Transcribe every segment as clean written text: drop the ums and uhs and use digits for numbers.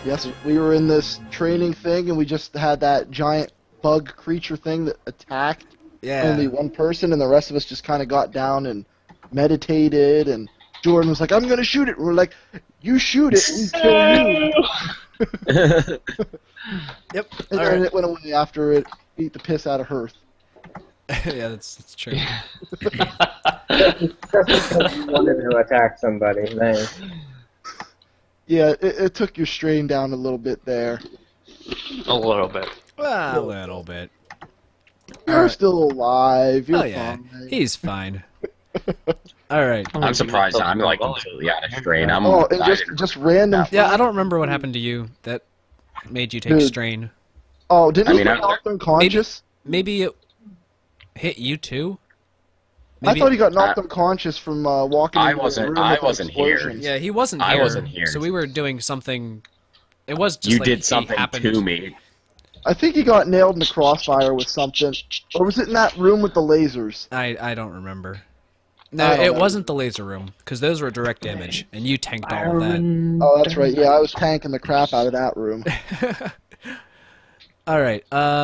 Yes, we were in this training thing, and we just had that giant bug creature thing that attacked only one person, and the rest of us just kind of got down and meditated, and Jordan was like, I'm going to shoot it. And we're like, you shoot it, we kill you. Yep. And then it went away after it beat the piss out of Hearth. Yeah, that's true. Just because you wanted to attack somebody. Nice. Yeah, it took your strain down a little bit there. A little bit. Well, a little bit. You're still alive. You're Oh yeah, fine. he's fine. All right. I'm surprised I'm like completely out of strain. I'm Oh, and just random. Yeah, I don't remember what happened to you that made you take Dude. strain. Oh, didn't I he mean, get knocked unconscious? Maybe it hit you too. I thought he got knocked unconscious from walking. I into the wasn't- room I with an wasn't here. explosion. Yeah, he wasn't I here. wasn't here. So we were doing something. It was just You like did it something happened. to me. I think he got nailed in the crossfire with something, or was it in that room with the lasers? I don't remember. I No, don't it know. wasn't the laser room because those were direct damage, and you tanked all of that. Oh, that's right. Yeah, I was tanking the crap out of that room. All right.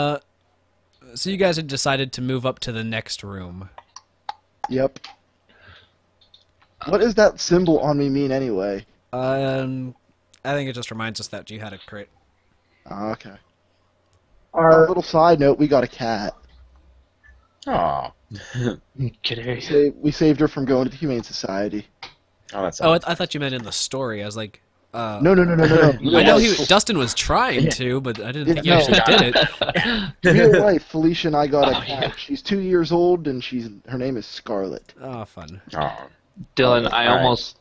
So you guys had decided to move up to the next room. Yep. What does that symbol on me mean anyway? I think it just reminds us that you had a crit. Oh, okay. A Our little side note: we got a cat. Oh, Kitty. We saved her from going to the Humane Society. oh, that's. Oh, I thought you meant in the story. I was like, No. I know Dustin was trying to, but I didn't think he no. actually did it. Real life, Felicia and I got a Oh, cat. yeah. She's 2 years old, and her name is Scarlet. Oh, fun. Oh, Dylan, I Alright.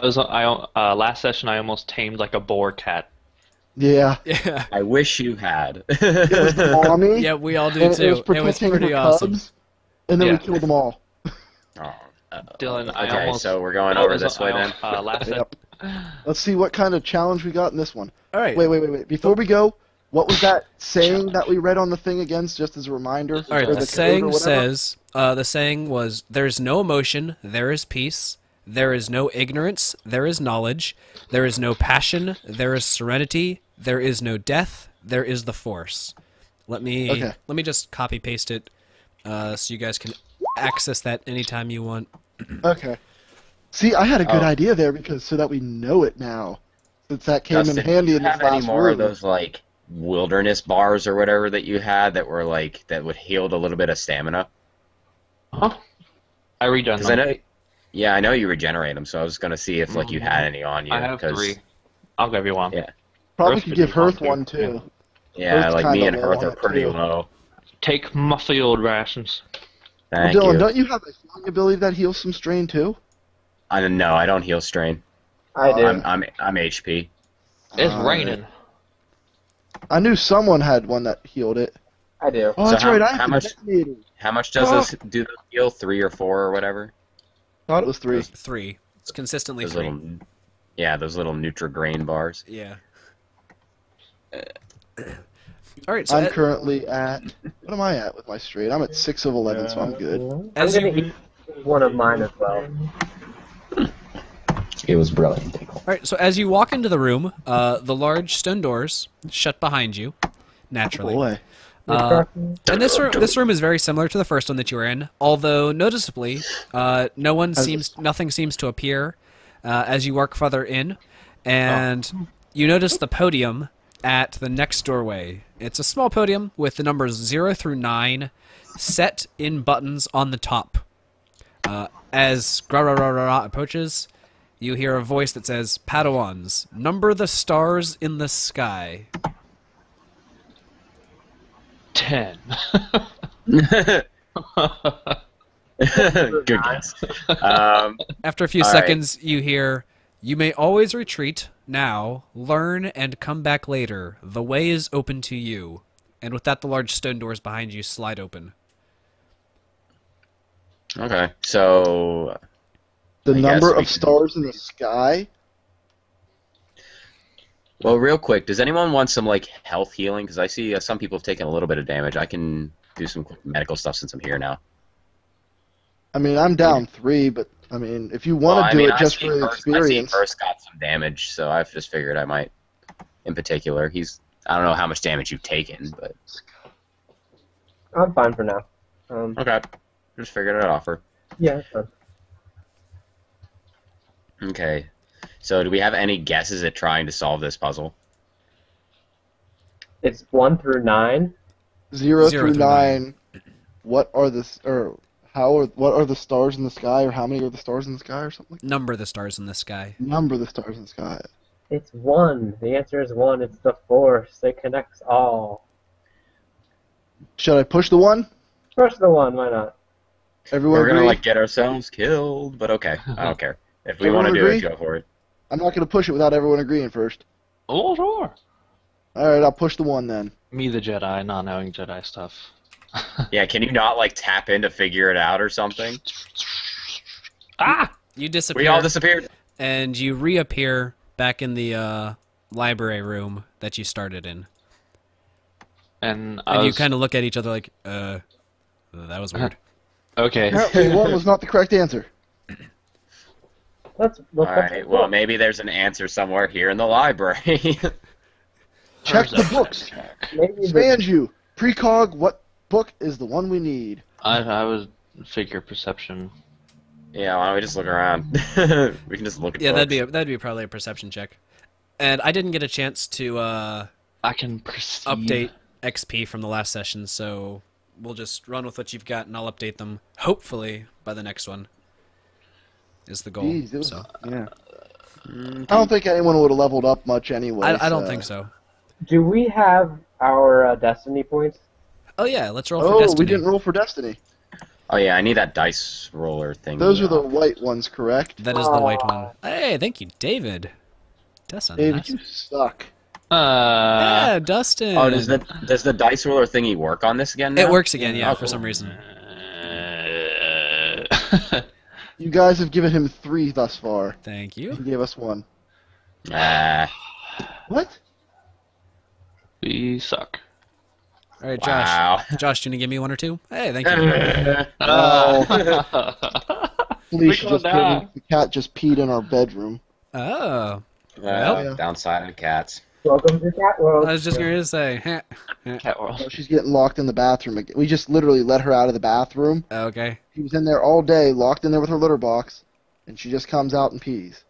last session I almost tamed like a boar cat. Yeah. Yeah. I wish you had. It was mommy. Yeah, we all do and too. it was protecting pretty her awesome. cubs, and then Yeah. we killed them all. Oh, Dylan, I okay, almost. so we're going I over was- this way then. Last Yep. Let's see what kind of challenge we got in this one. All right. Wait. Before we go, what was that saying that we read on the thing again, just as a reminder? All right, Or the code or saying whatever? says, the saying was, there's no emotion, there is peace. There is no ignorance, there is knowledge. There is no passion, there is serenity. There is no death, there is the force. Let me just copy paste it, so you guys can access that anytime you want. Okay. See, I had a good Oh. idea there because so that we know it now, since that came Dustin, in handy do in you this have any last more room. of those like wilderness bars or whatever that you had that were like that would heal a little bit of stamina? Huh? I redone Because I them. know, yeah, I know you regenerate them, so I was gonna see if like you had any on you. I have 'cause- 3. I'll give you one. Yeah. Probably Hearth could could give use one, Hearth too. one too. Yeah, Hearth's like me kinda and low Hearth on are it, pretty too. low. Take my field rations. Thank Well, Dylan, you. don't you have a healing ability that heals some strain too? I don't know. I don't heal strain. I do. I'm HP. It's Uh, raining. I knew someone had one that healed it. I do. Oh, So that's how- right. I how have much- the detonator. How much does this do? The heal 3 or 4 or whatever? Thought it was 3. 3. It's consistently Those 3. little, yeah, those little Nutrigrain bars. Yeah. All right, so I'm currently at. What am I at with my strain? I'm at 6 of 11, so I'm good. I'm As gonna you- eat one of mine as well. It was brilliant. all right, so as you walk into the room, the large stone doors shut behind you, naturally. Boy. And this room is very similar to the first one that you were in, although noticeably, nothing seems to appear as you walk further in, and you notice the podium at the next doorway. It's a small podium with the numbers 0 through 9 set in buttons on the top. As Gra approaches, you hear a voice that says, "Padawans, number the stars in the sky." 10. Good guess. After a few All right. seconds, you hear, "You may always retreat now, learn, and come back later. The way is open to you." And with that, the large stone doors behind you slide open. Okay, so The I number guess we of can- stars in the sky. well, real quick, does anyone want some like health healing? Because I see some people have taken a little bit of damage. I can do some quick medical stuff since I'm here now. I mean, I'm down 3, but I mean, if you want Well, to I do mean, it just for the I see experience. first got some damage, so I've just figured I might in particular. I don't know how much damage you've taken, but I'm fine for now. okay, just figured it out for. Yeah, it's fine. Okay, so do we have any guesses at trying to solve this puzzle? It's 1 through 9. 0 Zero through through 9. What are the stars in the sky, or how many are the stars in the sky, or something like that? Number the stars in the sky. Number the stars in the sky. It's 1. The answer is 1. It's the force. It connects all. Should I push the 1? Push the 1. Why not? Everyone We're gonna agree? like get ourselves killed, but okay, I don't care. If we Everyone want to do agree? it, go for it. I'm not going to push it without everyone agreeing first. Oh, sure. Alright, I'll push the 1 then. Me, the Jedi, not knowing Jedi stuff. Yeah, can you not like tap in to figure it out or something? Ah! You disappear. We all disappeared. and you reappear back in the library room that you started in. And You kind of look at each other like, that was weird. Okay. Apparently 1 was not the correct answer. Let's All look up right. the Well, book. maybe there's an answer somewhere here in the library. Check the books. Maybe the, Spanju, precog, what book is the one we need? I would figure perception. Yeah, why don't we just look around? We can just look at Yeah, books. that'd be probably a perception check. And I didn't get a chance to I can perceive. update XP from the last session, so we'll just run with what you've got, and I'll update them hopefully by the next one. Is the goal. Jeez, it was, So yeah. I don't think anyone would have leveled up much anyway. I don't think so. do we have our destiny points? Oh yeah, let's roll for Oh, Destiny. we didn't roll for Destiny. Oh yeah, I need that dice roller thing. Those are the white ones, correct? That is the white one. Hey, thank you, David. Dustin. David, Nice. you suck. Yeah, Dustin. Oh, does the dice roller thingy work on this again? Now? It works again, yeah, Oh, for cool. some reason. You guys have given him 3 thus far. Thank He you. gave us 1. Ah, What? We suck. All right, Josh. wow. Josh, do you want to give me 1 or 2? Hey, thank you. Felicia Look just at told me that. the cat just peed in our bedroom. Oh, Well, downside of cats. Welcome to Cat World. I was just going to say. Cat world. Oh, she's getting locked in the bathroom again. We just literally let her out of the bathroom. Okay. She was in there all day, locked in there with her litter box, and she just comes out and pees.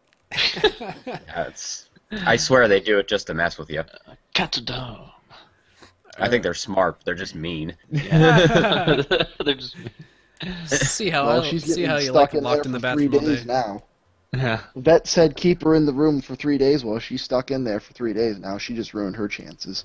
I swear they do it just to mess with you. Cat's a dog. I think they're smart. They're just mean. They're just. see how Well, she's see getting how you stuck like it in there locked in the for 3 bathroom all days day. now. Yeah. Vet said keep her in the room for 3 days. Well, she's stuck in there for 3 days now. She just ruined her chances.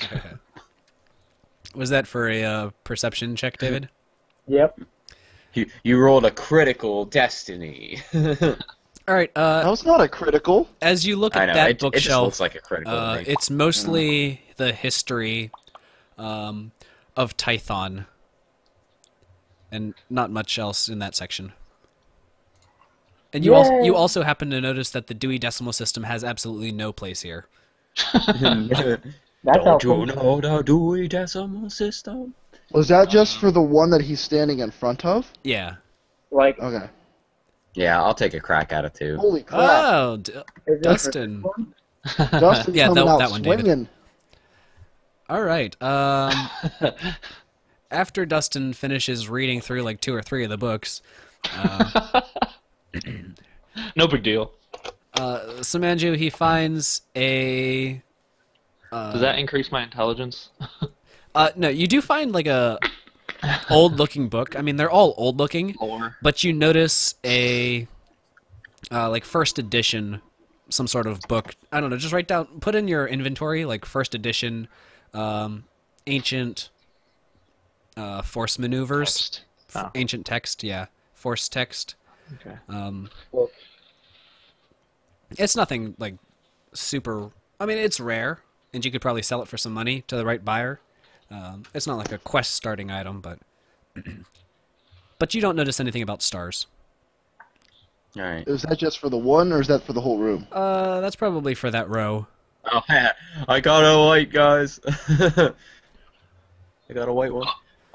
Was that for a perception check, David? Yep. You rolled a critical destiny. All right. That was not a critical. As you look I at know. that It just bookshelf, looks like a critical to me. it's mostly the history of Tython, and not much else in that section. And you also happen to notice that the Dewey Decimal System has absolutely no place here. That's Don't helpful. you know the Dewey Decimal System? Was that just for the one that he's standing in front of? Yeah. Like, Okay. Yeah, I'll take a crack at it too. Holy crap. Oh, is this Dustin. Dustin's Yeah, coming that out one, David. swinging. All right. After Dustin finishes reading through like 2 or 3 of the books, No big deal. Samanju, he finds a. Does that increase my intelligence? No, you do find like a old-looking book. I mean, they're all old-looking, Or but you notice a like first edition, some sort of book. I don't know. Just write down, put in your inventory like first edition, ancient force maneuvers, text. Oh, ancient text. Yeah, force text. okay. Well- It's nothing like super. I mean, it's rare, and you could probably sell it for some money to the right buyer. It's not like a quest starting item, but but you don't notice anything about stars. All right. Is that just for the one, or is that for the whole room? That's probably for that row. Oh, I got a white, guys. I got a white one.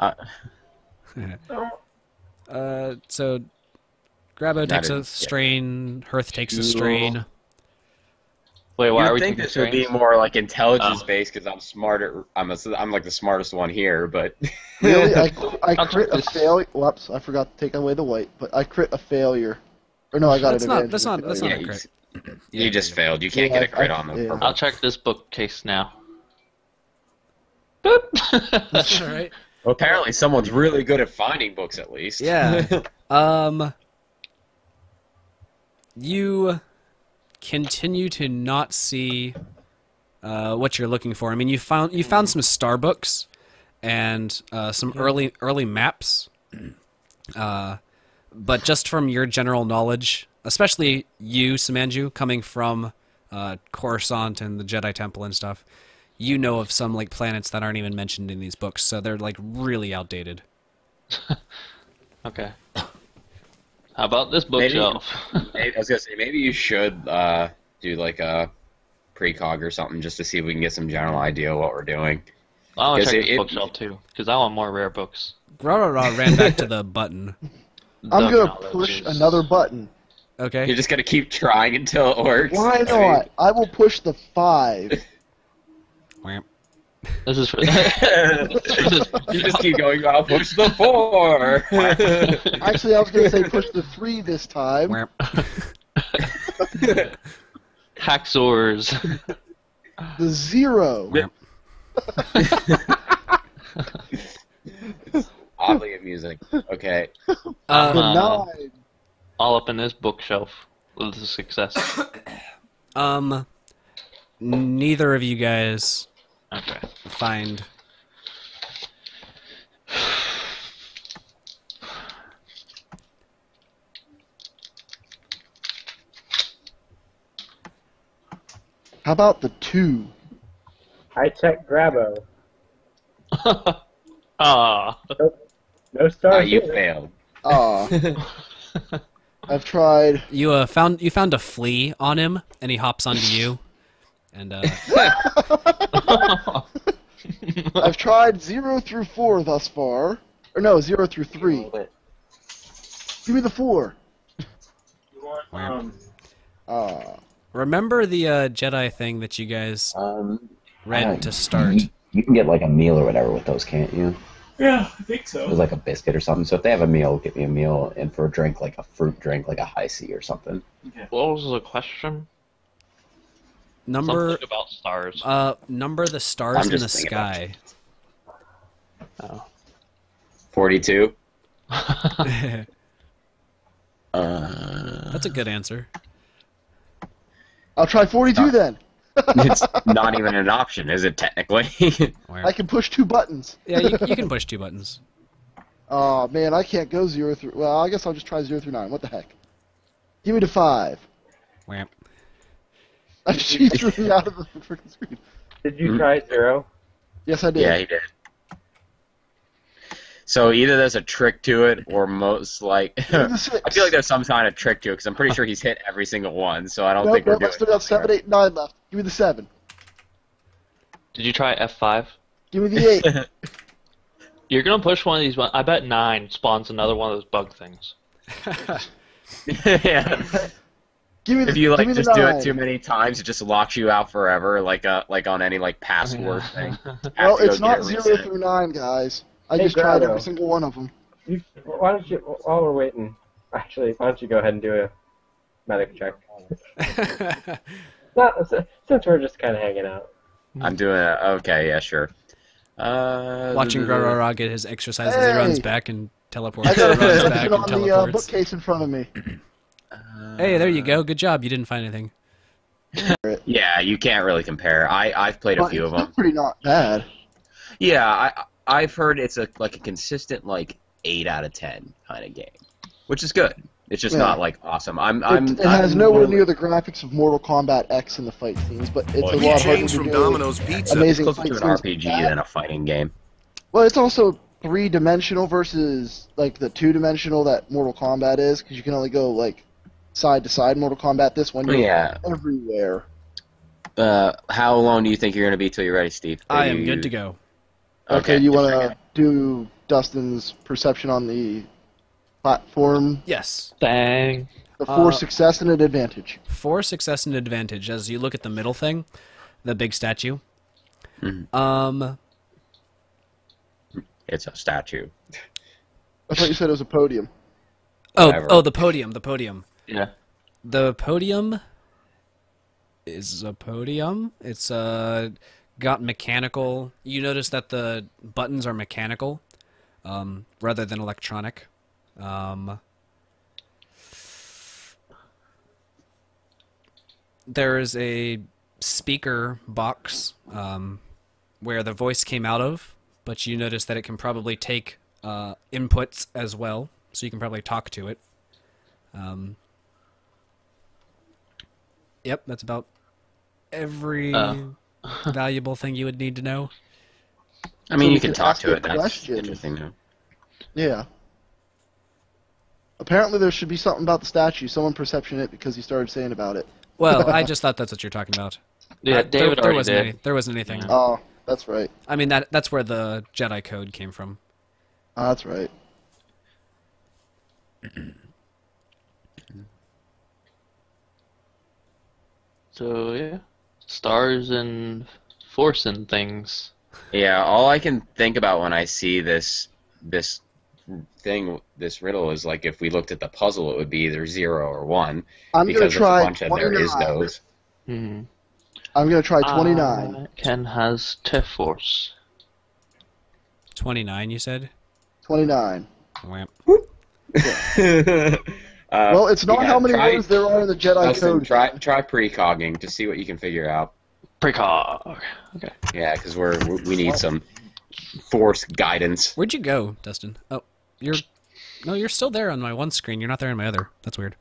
So Grabo takes a Yeah. strain, Hearth takes a Cool. strain. Wait, why You are would we think taking this would be turns? more like intelligence based because I'm smarter. I'm like the smartest one here, but Really, I I'll crit check a this. failure. Whoops, I forgot to take away the white, but I crit a failure. Or no, I got That's an not. advantage. That's with not. the That's failure. not yeah, a crit. you just failed. You can't Yeah, get a crit I- on them. yeah. I'll check this bookcase now. Boop. That's all right. Well, apparently someone's really good at finding books, at least. Yeah. You continue to not see what you're looking for. I mean, you found some star books and some early maps, but just from your general knowledge, especially you, Samanju, coming from Coruscant and the Jedi Temple and stuff, you know of some like planets that aren't even mentioned in these books, so they're like really outdated. Okay. How about this Maybe- bookshelf? I was gonna say maybe you should do like a precog or something just to see if we can get some general idea of what we're doing. I want to Because check this it- bookshelf too, because I want more rare books. Rah ran back to the button. I'm The gonna knowledge push is- another button. Okay. You're just gonna keep trying until it works. Why I mean, not? I will push the 5. Wham. This is for. you just keep going. I'll push the 4. Actually, I was gonna say push the 3 this time. Wham. Hacksaws. The 0. Wham. Oddly amusing. Okay. The Uh, 9. All up in this bookshelf with a success. Neither of you guys Okay. find. How about the 2? I checked Grabo. Ah. No stars. You either. failed. Aw. I've tried. You found a flea on him, and he hops onto you, and I've tried 0 through 4 thus far. Or no, 0 through 3. Give me the 4. You want, Wham. remember the Jedi thing that you guys read to start. You can get like a meal or whatever with those, can't you? Yeah, I think so. It was like a biscuit or something. So if they have a meal, get me a meal, and for a drink, like a fruit drink, like a high C or something. What was the question? Number Something about stars. number the stars I'm in the just thinking about sky. Oh. 42. That's a good answer. I'll try 42 then. It's not even an option, is it, technically? Where- I can push 2 buttons. yeah, you can push 2 buttons. Oh man, I can't go 0 through. Well, I guess I'll just try 0 through 9. What the heck? Give me the 5. Wham. She threw me out of the freaking screen. Did you try 0? Yes, I did. Yeah, he did. So either there's a trick to it, or most like... Give me the 6. I feel like there's some kind of trick to it, because I'm pretty sure he's hit every single one, so I don't Nope, think we're nope, I doing still got something 7, 8, 9 left. Give me the 7. Did you try F5? Give me the 8. You're gonna push one of these. I bet 9 spawns another one of those bug things. right. Yeah. Give me the, If you give like me the just do 9. it too many times, it just locks you out forever, like on any like password thing. Well, Have to go it's get not it 0 reset. through 9, guys. I Hey, just tried Grado. every single one of them. Why don't you, while we're waiting, actually, why don't you go ahead and do a medic check? Since we're just kind of hanging out. I'm doing it. Okay, yeah, sure. Watching Grarara get his exercise as he Hey! runs back and teleports. I got a runs back prescription and on the teleports. bookcase in front of me. Hey, there you go. Good job. You didn't find anything. Yeah, you can't really compare. I've played a But few it's of them. pretty not bad. Yeah, I've heard it's like a consistent like 8 out of 10 kind of game, which is good. It's just Yeah. not like awesome. It has nowhere near the graphics of Mortal Kombat X in the fight scenes, but it's Well, a We lot harder James to from do. Domino's Pizza. Amazing closer fight to an scenes. RPG than a fighting game. Well, it's also 3-dimensional versus like the 2-dimensional that Mortal Kombat is, because you can only go like side to side. Mortal Kombat, this one, you're Yeah. everywhere. How long do you think you're gonna be till you're ready, Steve? I am good to go. Okay, Okay, you just want checking. to do Dustin's perception on the platform? Yes. Dang. The 4 success and an advantage. 4 success and advantage as you look at the middle thing, the big statue. It's a statue. I thought you said it was a podium. Oh, the podium. Yeah. The podium is a podium. It's got mechanical. You notice that the buttons are mechanical, rather than electronic. There is a speaker box where the voice came out of, but you notice that it can probably take inputs as well, so you can probably talk to it. Yep, that's about every valuable thing you would need to know. I mean, So you can talk ask to a it. That's question. interesting, though. Yeah. Apparently there should be something about the statue. Someone perception it because he started saying about it. Well, I just thought that's what you're talking about. Yeah, David there already wasn't did. there wasn't anything. Oh, that's right. I mean, that's where the Jedi code came from. Oh, that's right. So yeah, stars and force and things. Yeah, all I can think about when I see this thing, this riddle, is like if we looked at the puzzle, it would be either 0 or 1. I'm because gonna try it's a bunch of there is 29. those. Hmm. I'm gonna try 29. Ken has T-Force. 29, you said? 29. Wham. Well, it's not yeah, how many try- words there are in the Jedi Dustin, code. try precogging to see what you can figure out. Precog. Okay. Yeah, because we need some force guidance. Where'd you go, Dustin? Oh, you're still there on my one screen. You're not there on my other. That's weird.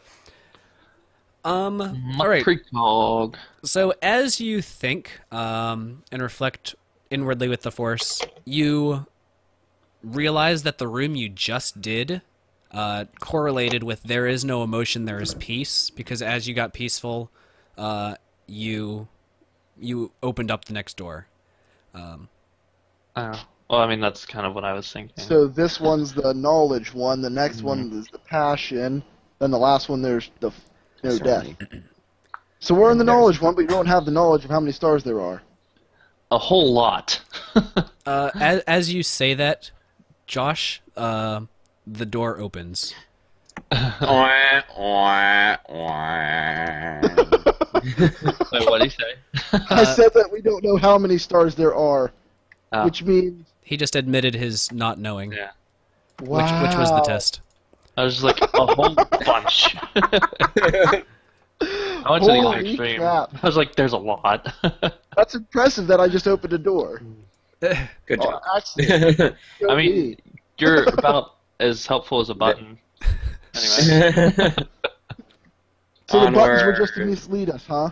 All right. Precog. So as you think and reflect inwardly with the Force, you realize that the room you just did correlated with there is no emotion, there is peace, because as you got peaceful, you opened up the next door. Oh. Well, I mean, that's kind of what I was thinking. So this one's the knowledge one. The next one is the passion. Then the last one there's the no death. So we're in the knowledge one, but we don't have the knowledge of how many stars there are. A whole lot. As you say that, Josh, the door opens. Wah, wah, wah. Wait, what did he say? I said that we don't know how many stars there are, which means He just admitted his not knowing, Yeah. wow. which was the test. I was just like, a whole bunch. I went to the other Holy extreme. crap. I was like, there's a lot. That's impressive that I just opened a door. Good job. Actually, I mean, you're about as helpful as a button. Anyway. so the buttons were Onward. just to mislead us, huh?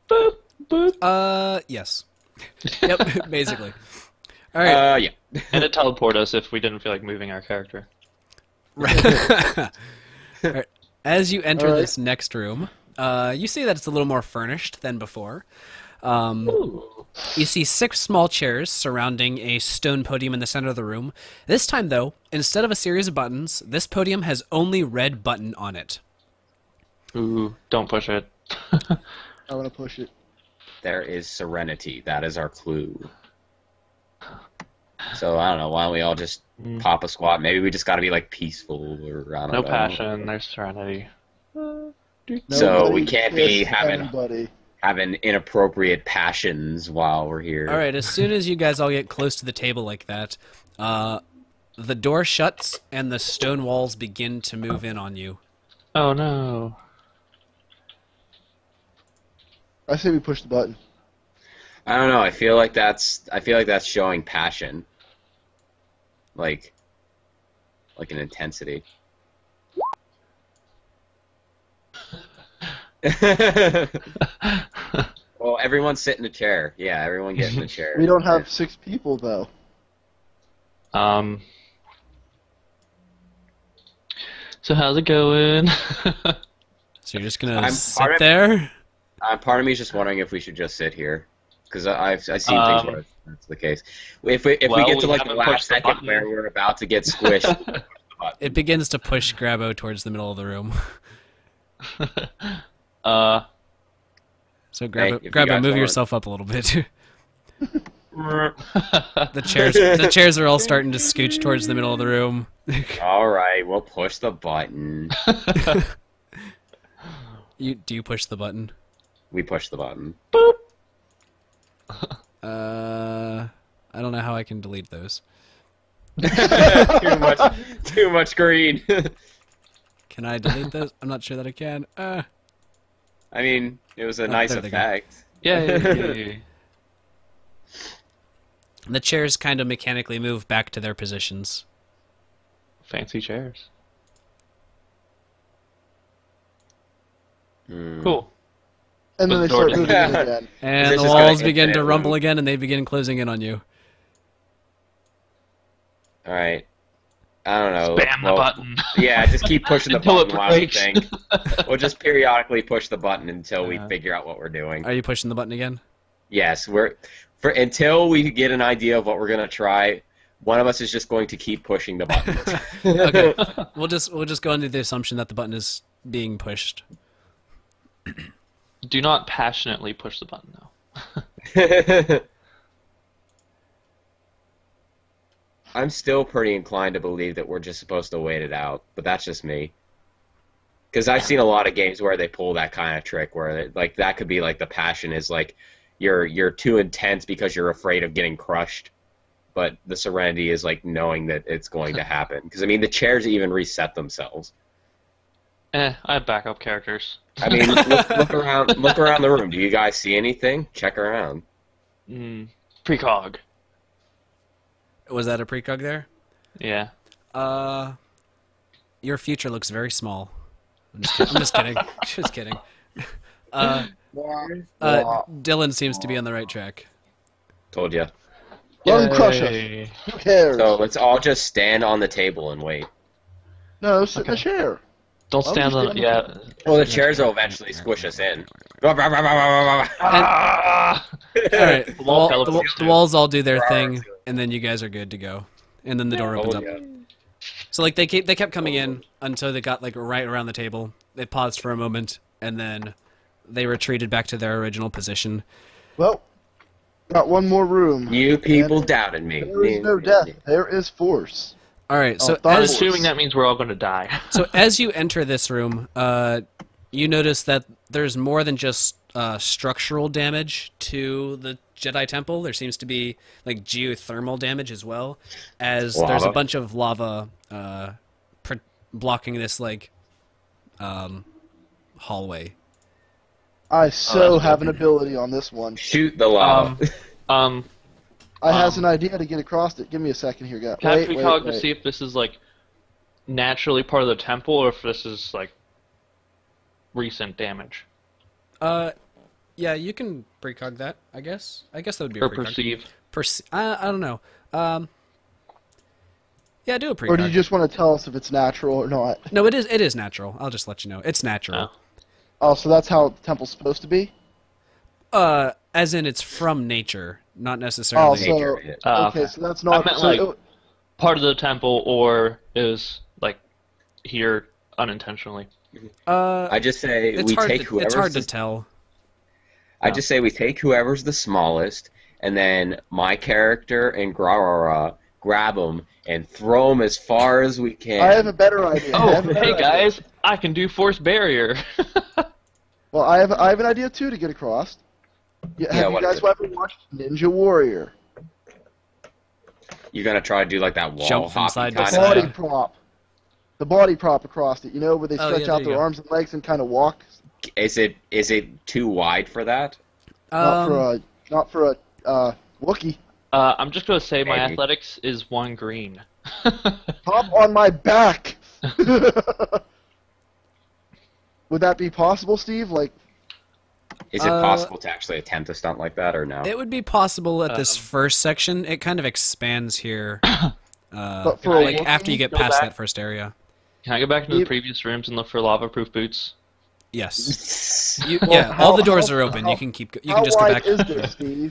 Yes. Yep, basically. All right. Yeah. And it teleported us if we didn't feel like moving our character. All right. As you enter All right. this next room, you see that it's a little more furnished than before. You see 6 small chairs surrounding a stone podium in the center of the room. This time, though, instead of a series of buttons, this podium has only red button on it. Ooh, don't push it. I want to push it. There is serenity. That is our clue. So I don't know. Why don't we all just pop a squat? Maybe we just got to be like peaceful, or I don't know. No passion, there's serenity. So Nobody we can't be kissed having anybody. inappropriate passions while we're here. All right, as soon as you guys all get close to the table like that, the door shuts and the stone walls begin to move in on you. Oh no. I say we push the button. I don't know. I feel like that's showing passion. Like an intensity. Well, everyone sit in a chair. Yeah, everyone get in a chair. We don't have 6 people though. So how's it going? So you're just gonna I'm sit part of- there? Part of me is just wondering if we should just sit here, because I've seen things where that's the case. If we Well, get to we like the haven't pushed last the second button. where we're about to get squished, It begins to push Grabo towards the middle of the room. So Hey, if you grab it, guys move want- yourself up a little bit. The chairs are all starting to scooch towards the middle of the room. All right, we'll push the button. Do you push the button? We push the button. I don't know how I can delete those. Too much green. Can I delete those? I'm not sure that I can. I mean, it was a nice there they go. effect. Yay! The chairs kind of mechanically move back to their positions. Fancy chairs. Hmm. Cool. And then they The door start doesn't- moving again. And This the is gonna walls begin to infinite rumble loop. again, and they begin closing in on you. All right. I don't know. Spam the button. Yeah, just keep pushing the Until it button while we breaks. think. We'll just periodically push the button until we Uh, figure out what we're doing. Are you pushing the button again? Yes, until we get an idea of what we're gonna try. One of us is just going to keep pushing the button. Okay. We'll just go under the assumption that the button is being pushed. Do not passionately push the button, though. I'm still pretty inclined to believe that we're just supposed to wait it out, but that's just me. Because I've seen a lot of games where they pull that kind of trick, where like that could be like the passion is like you're too intense because you're afraid of getting crushed, but the serenity is like knowing that it's going to happen. Because I mean, the chairs even reset themselves. I have backup characters. I mean, look around the room. Do you guys see anything? Check around. Precog. Was that a precog there? Yeah. Your future looks very small. I'm just kidding. Just kidding. Dylan seems to be on the right track. Told you. Bone Crusher. Yay. Who cares? So let's all just stand on the table and wait. No, sit in a chair. Don't I'll stand just on. get Yeah. Well, the chairs will eventually squish us in. Ah! All right, The wall teleports the too. walls all do their thing, and then you guys are good to go. And then the door opens Oh, up. yeah. So like they kept coming in until they got like right around the table. They paused for a moment, and then they retreated back to their original position. Well, got one more room. You people doubted me. There is no death. There is force. All right, so thought I'm it assuming that means we're all going to die. So as you enter this room, you notice that there's more than just structural damage to the Jedi Temple. There seems to be like geothermal damage as well, as there's a Lava. bunch of lava blocking this like hallway. I so that's have an ability on this one. Shoot the lava. I has an idea to get across it. Give me a second here, guys. Can I Wait, precog to wait. see if this is like naturally part of the temple or if this is like recent damage Yeah, you can precog that. I guess that would be a or precog. perceive. I don't know. Yeah, do a precog. Or do you just want to tell us if it's natural or not? No, it is natural. I'll just let you know. It's natural. Oh, so that's how the temple's supposed to be? As in it's from nature, not necessarily. Oh, so Nature, yeah. okay, so that's not. I meant so like it- part of the temple or is like here unintentionally. I just say it's we hard take to, whoever's it's hard the, to tell. I just say we take whoever's the smallest, and then my character and Grarara grab them and throw them as far as we can. I have a better idea. I Oh, have a better hey idea. guys, I can do force barrier. Well, I have an idea too to get across. Yeah, have you what guys is it? ever watched Ninja Warrior? You're gonna try to do like that wall Jump from hoppy side to kind side. Body of. prop. The body prop across it. You know, where they Oh, stretch yeah, out there you their go. arms and legs and kind of walk. Is it too wide for that? Not for a Wookiee. I'm just gonna say my Maybe. athletics is 1 green. Hop on my back. Would that be possible, Steve? Like, Is it possible to actually attempt a stunt like that, or no? It would be possible at this first section. It kind of expands here. but for a Like after you Wookiee, get go past back? that first area. Can I go back into the Yep. previous rooms and look for lava-proof boots? Yes. Well, Yeah, how- all the doors how- are open. how- You can keep. You how can just go wide back. is this, Steve?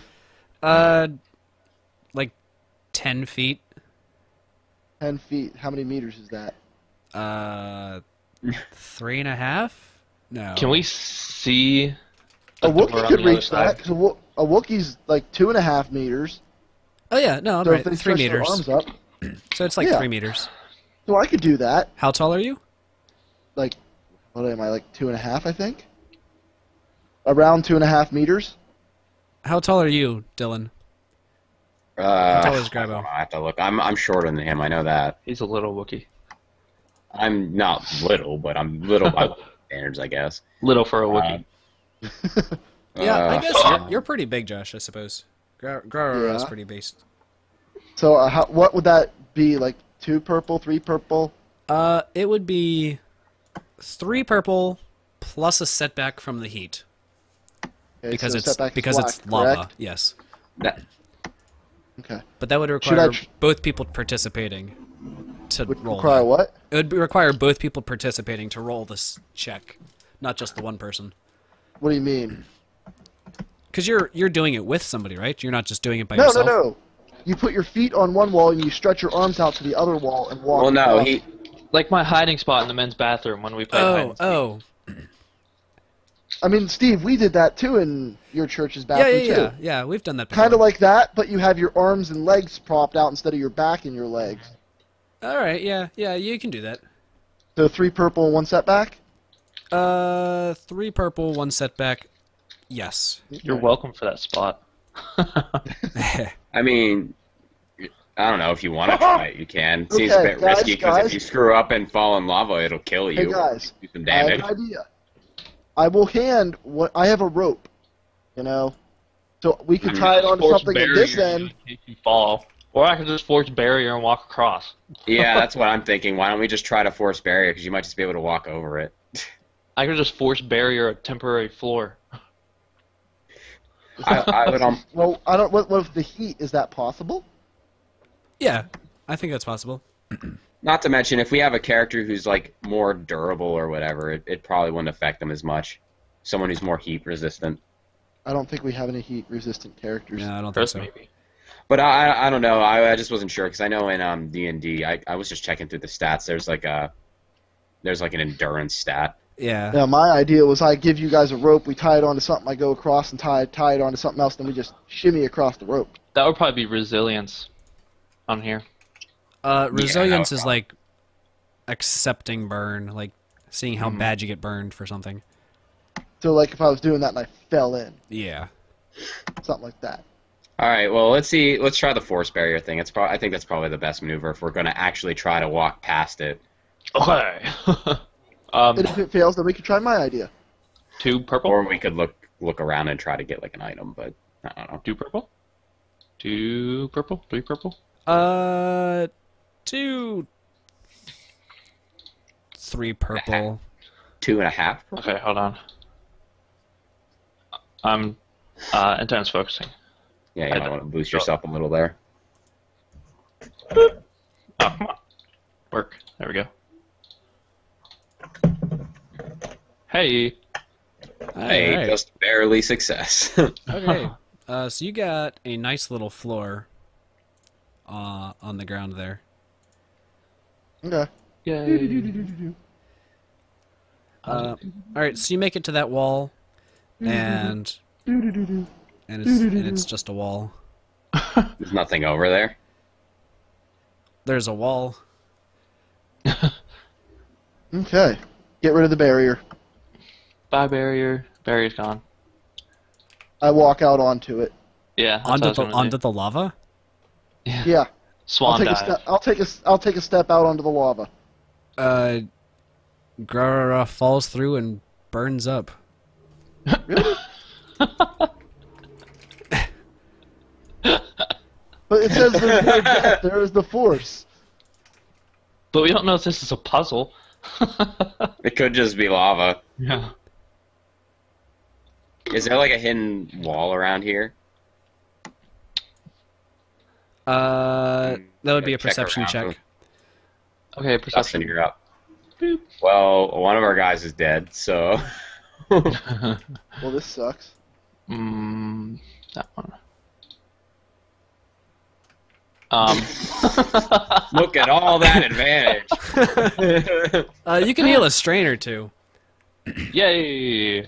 Like 10 feet. 10 feet. How many meters is that? 3.5, No. Can we see A the door Wookiee on could the other reach side? that. 'Cause a Wookiee's like 2.5 meters. Oh yeah, no, I'm So right. if they 3 stretch their meters. arms up, So it's like Yeah. 3 meters. so I could do that. How tall are you? Like, what am I, like 2.5, I think? Around 2.5 meters. How tall are you, Dylan? tall is Grabo? I have to look. I'm shorter than him. I know that. He's a little Wookiee. I'm not little, but I'm little by standards, I guess. Little for a Wookiee. Yeah, I Uh, guess you're pretty big, Josh. I suppose. Graro is Yeah. pretty based. So what would that be? Like 2 purple, 3 purple? It would be 3 purple plus a setback from the heat Okay, because so it's setback is because black, it's lava. correct? Yes, that, Okay. but that would Should I require both people participating to Would roll. require that. what? It would require both people participating to roll this check, not just the one person. What do you mean? Because you're doing it with somebody, right? You're not just doing it by No, yourself. no. You put your feet on one wall and you stretch your arms out to the other wall and walk. well, no, across. Like my hiding spot in the men's bathroom when we played hide and Oh, seek. oh. I mean, Steve, we did that too in your church's Yeah, bathroom yeah, too. yeah. We've done that before. Kind of like that, but you have your arms and legs propped out instead of your back and your legs. All right, yeah, you can do that. So 3 purple and 1 setback. 3 purple, 1 setback. Yes. You're welcome for that spot. I mean, I don't know if you want to try it. You can. It seems a Okay, bit risky because guys. if you screw up and fall in lava, it'll kill you. Hey guys, Do some I have damage. an idea. I will hand what I have a rope, you know, so we can tie it onto Force something at barrier this in end. case you fall. Or I could just force barrier and walk across. Yeah, that's what I'm thinking. Why don't we just try to force barrier? Because you might just be able to walk over it. I could just force barrier a temporary floor. I would. Well, I don't. What if the heat? Is that possible? Yeah, I think that's possible. Not to mention, if we have a character who's like more durable or whatever, it probably wouldn't affect them as much. Someone who's more heat resistant. I don't think we have any heat resistant characters. No, I don't think Chris, so. maybe. But I don't know. I just wasn't sure because I know in D&D, I was just checking through the stats. There's like an endurance stat. Yeah. Yeah, my idea was I give you guys a rope, we tie it onto something, I go across and tie it onto something else, then we just shimmy across the rope. That would probably be resilience on here. Resilience Yeah, is like accepting burn, like seeing how bad you get burned for something. So like if I was doing that and I fell in, Yeah. something like that. All right. Well, let's see. Let's try the force barrier thing. I think that's probably the best maneuver if we're going to actually try to walk past it. Okay. And if it fails, then we could try my idea. 2 purple? Or we could look around and try to get like an item, but I don't know. 2 purple? 2 purple? 3 purple? 2, 3 purple. 2.5. Okay, hold on. I'm intense focusing. Yeah, you might want to boost yourself a little there. Oh, come on. Work. There we go. Hey. Hey, Alright. just barely success. Okay. So you got a nice little floor on the ground there. Okay. Yay. All right, so you make it to that wall, and it's just a wall. There's nothing over there. There's a wall. Okay. Get rid of the barrier. Bye, barrier. Barrier's gone. I walk out onto it. Yeah. That's Onto what I was gonna onto do. the lava. Yeah. Swan dive. I'll take a step out onto the lava. Grara falls through and burns up. Really? But it says there's no death. There is the force. But we don't know if this is a puzzle. It could just be lava. Yeah. Is there like a hidden wall around here? That would be a Check perception around. check. Okay, Dustin, perception. you're up. Boop. Well, one of our guys is dead, so Well, this sucks. That one. look at all that advantage. You can heal a strain or two. Yay!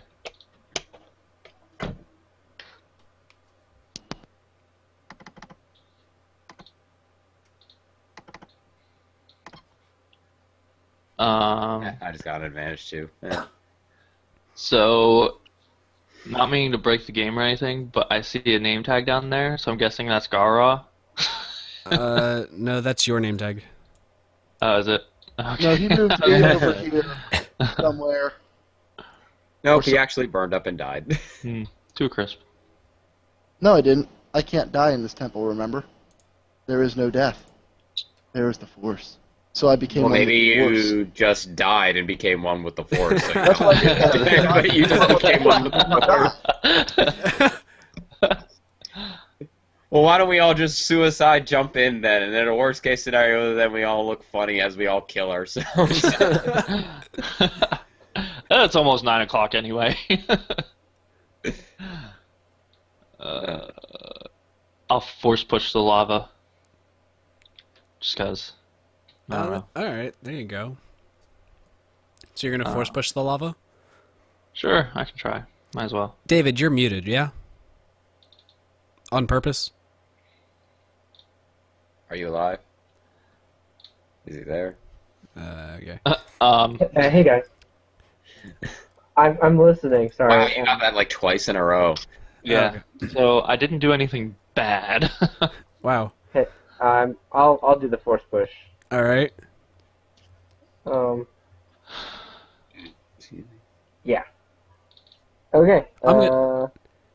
I just got an advantage too. Yeah. So, not meaning to break the game or anything, but I see a name tag down there, so I'm guessing that's Gara. No, that's your name tag. Oh, is it? Okay. No, he moved over here somewhere. Nope, he actually burned up and died. Too crisp. No, I didn't. I can't die in this temple, remember? There is no death. There is the Force. So I became Well, one maybe with the Force. you just died and became one with the Force. So That's what I did. but you just became one with the Force. Well, why don't we all just suicide jump in then? And in a worst case scenario, then we all look funny as we all kill ourselves. It's almost 9 o'clock anyway. I'll force push the lava. Just cause. I don't know. Alright, there you go. So you're gonna force push the lava? Sure, I can try. Might as well. David, you're muted, yeah? On purpose? Are you alive? Is he there? Okay. Hey guys. I'm listening. Sorry. Wow, you got that like twice in a row. Yeah. So I didn't do anything bad. Wow. I'll do the force push. Alright. Yeah. Okay. I'm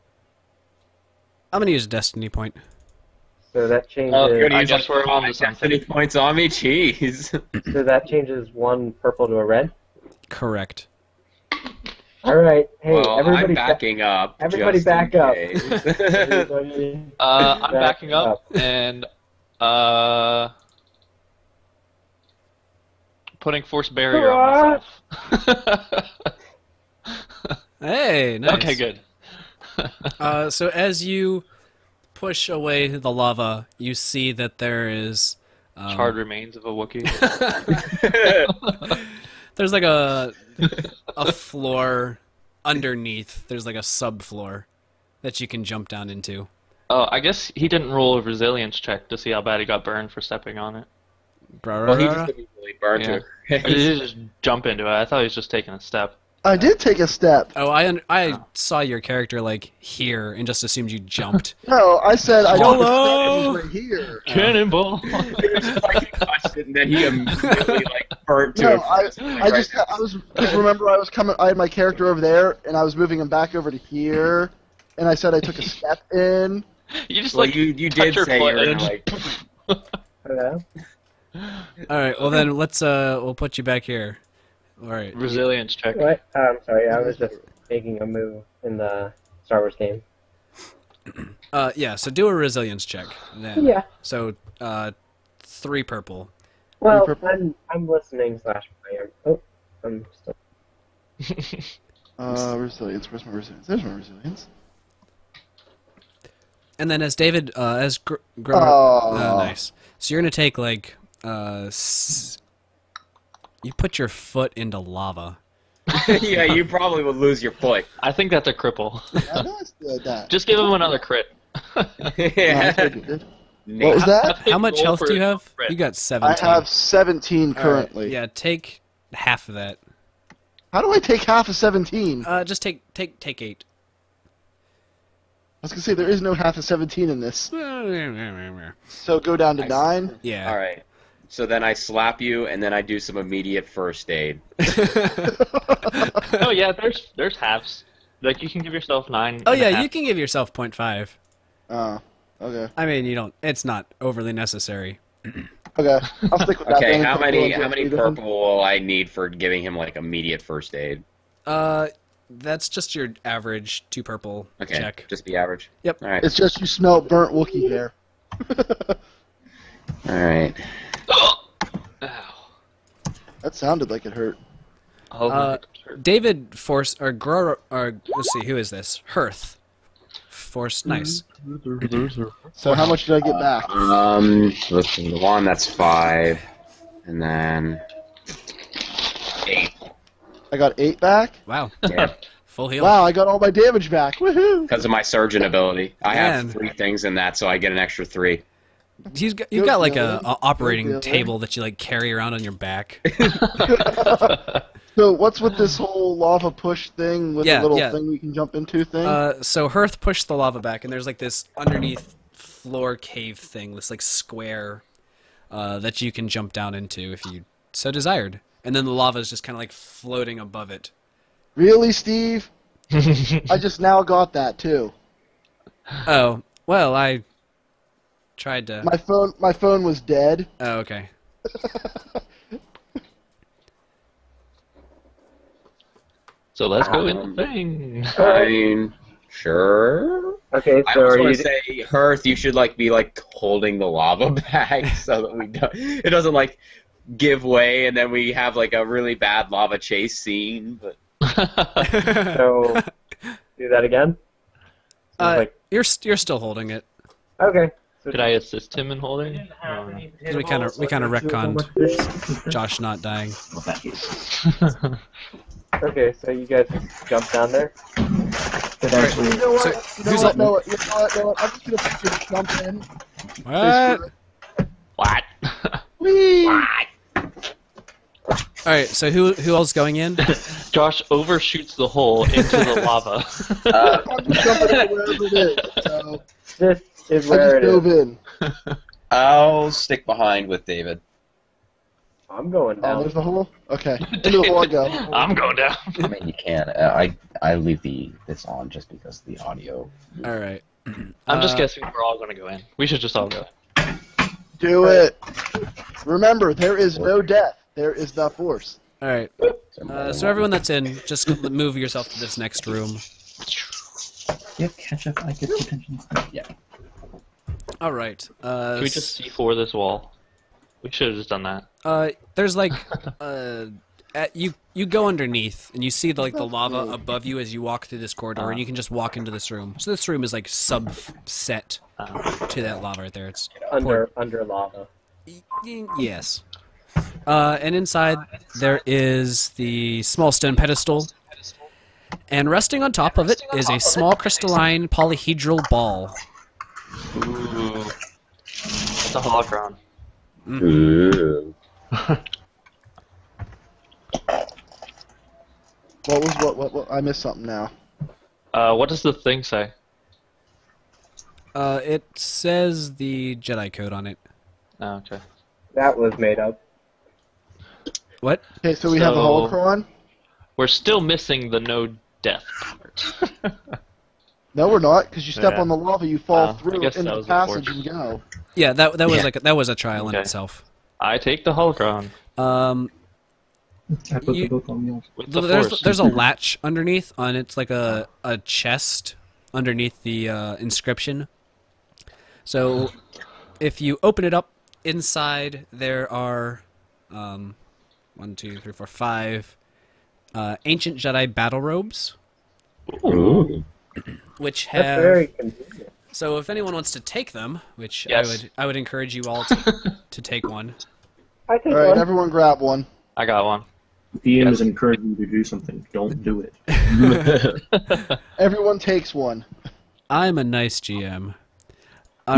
gonna use a destiny point. So that changes. I guess we're on to something. Any points on me? Jeez. So that changes one purple to a red. Correct. All right. Hey, Well, everybody. I'm backing up. everybody just back in up. case. Everybody I'm back backing up and putting force barrier on myself. Hey, nice. Okay, good. So as you push away the lava, you see that there is Charred remains of a Wookiee. there's like a floor underneath. There's like a subfloor that you can jump down into. Oh, I guess he didn't roll a resilience check to see how bad he got burned for stepping on it. Well, he just immediately burned Yeah. to Or did he just jump into it? I thought he was just taking a step. I did take a step. Oh, I saw your character like here and just assumed you jumped. No, I said I don't Hello? right here. Cannonball! and then he immediately like burnt to No, it. I was remember I was coming. I had my character over there, and I was moving him back over to here, and I said I took a step in. You just Well, like you touch did your say foot you're and like. Hello. All right. Well then, we'll put you back here. All right. resilience check. What? I'm sorry. I was just making a move in the Star Wars game. Yeah. So do a resilience check. Then. Yeah. So 3 purple. Well, purple. I'm listening / playing. Oh, I'm still. Resilience. Where's my resilience? There's my resilience. And then as David, nice. So you're gonna take like, you put your foot into lava. Yeah, you probably would lose your foot. I think that's a cripple. I know it's that. Just give him another crit. Yeah. What was that? How much Roll health for do you have? crit. You got I 17. have 17 All right, currently. Yeah, take half of that. How do I take half of 17? Just take 8. I was gonna say there is no half of 17 in this. So go down to 9. Yeah. All right. So then I slap you, and then I do some immediate first aid. Oh yeah, there's halves. Like you can give yourself 9. Oh and a yeah, half. you can give yourself 0.5. Oh, okay. I mean, you don't. It's not overly necessary. Okay, I'll stick with that. Okay, then. how many Go into purple will I need for giving him like immediate first aid? That's just your average 2 purple Okay, check. just be average. Yep. All right. It's just you smell burnt Wookiee hair. All right. Ow. That sounded like it hurt. Oh, David Force or let's see, who is this? Hearth. Force, nice. So how much did I get back? Let's see, the one that's 5, and then 8. I got 8 back. Wow. Yeah. Full heal. Wow, I got all my damage back. Woohoo! Because of my surgeon ability. I Man. have 3 things in that, so I get an extra 3. You've got like a operating Good deal. table that you like carry around on your back. So what's with this whole lava push thing with Yeah, the little yeah. thing we can jump into thing? So Hearth pushed the lava back, and there's like this underneath floor cave thing, this like square that you can jump down into if you so desired. And then the lava is just kind of like floating above it. Really, Steve? I just now got that too. Oh, well, I tried to. My phone was dead. Oh, okay. So let's go in the thing. I mean, sure. Okay, I so also are want you? to say, Hearth, you should be holding the lava back so that it doesn't give way, and then we have a really bad lava chase scene. But So do that again. You're still holding it. Okay. So Could I assist him in holding? We kind of retconned Josh not dying. Well, thank you. Okay, so you guys just jump down there. Eventually, You know what? So, You know who's what? up? No, you know what? I'm just gonna fucking jump in. What? What? Whee! All right. So who else going in? Josh overshoots the hole into the lava. I'm just jumping in wherever it is. So This is I where just it dove is. in. I'll stick behind with David. I'm going Oh, down. there's the hole? Okay. Into the hole I go. I'm going down. I mean, you can. I leave this on just because of the audio. All right. I'm just guessing we're all going to go in. We should just all go. Do it. Remember, there is no death. There is the force. All right. So everyone that's in, just move yourself to this next room. You have ketchup. I get attention. Yeah. All right. Can we just C4 this wall? We should have just done that. There's you go underneath and you see the lava above you as you walk through this corridor, and you can just walk into this room. So this room is subset to that lava right there. It's under lava. yes. And inside there is the small stone pedestal, and resting on top of it is a small crystalline polyhedral ball. Ooh. It's a holocron. Ooh. What? I missed something now. What does the thing say? It says the Jedi code on it. Oh, okay. That was made up. What? Okay, so we have a So- holocron? We're still missing the no death part. No, we're not, because you step Yeah. on the lava, you fall I through guess into that the was the passage force. and go. Yeah, that was Yeah. that was a trial in Okay. itself. I take the holocron. I put You- the book on yours. With the There's force. there's a latch underneath on it's like a chest underneath the inscription. So if you open it up, inside there are 1, 2, 3, 4, 5 ancient Jedi battle robes, Ooh. which That's have. very convenient. So if anyone wants to take them, which Yes. I would encourage you all to take one. I take Alright, one. everyone grab one. I got one. DM Yes. is encouraging you to do something. Don't do it. Everyone takes one. I'm a nice GM. All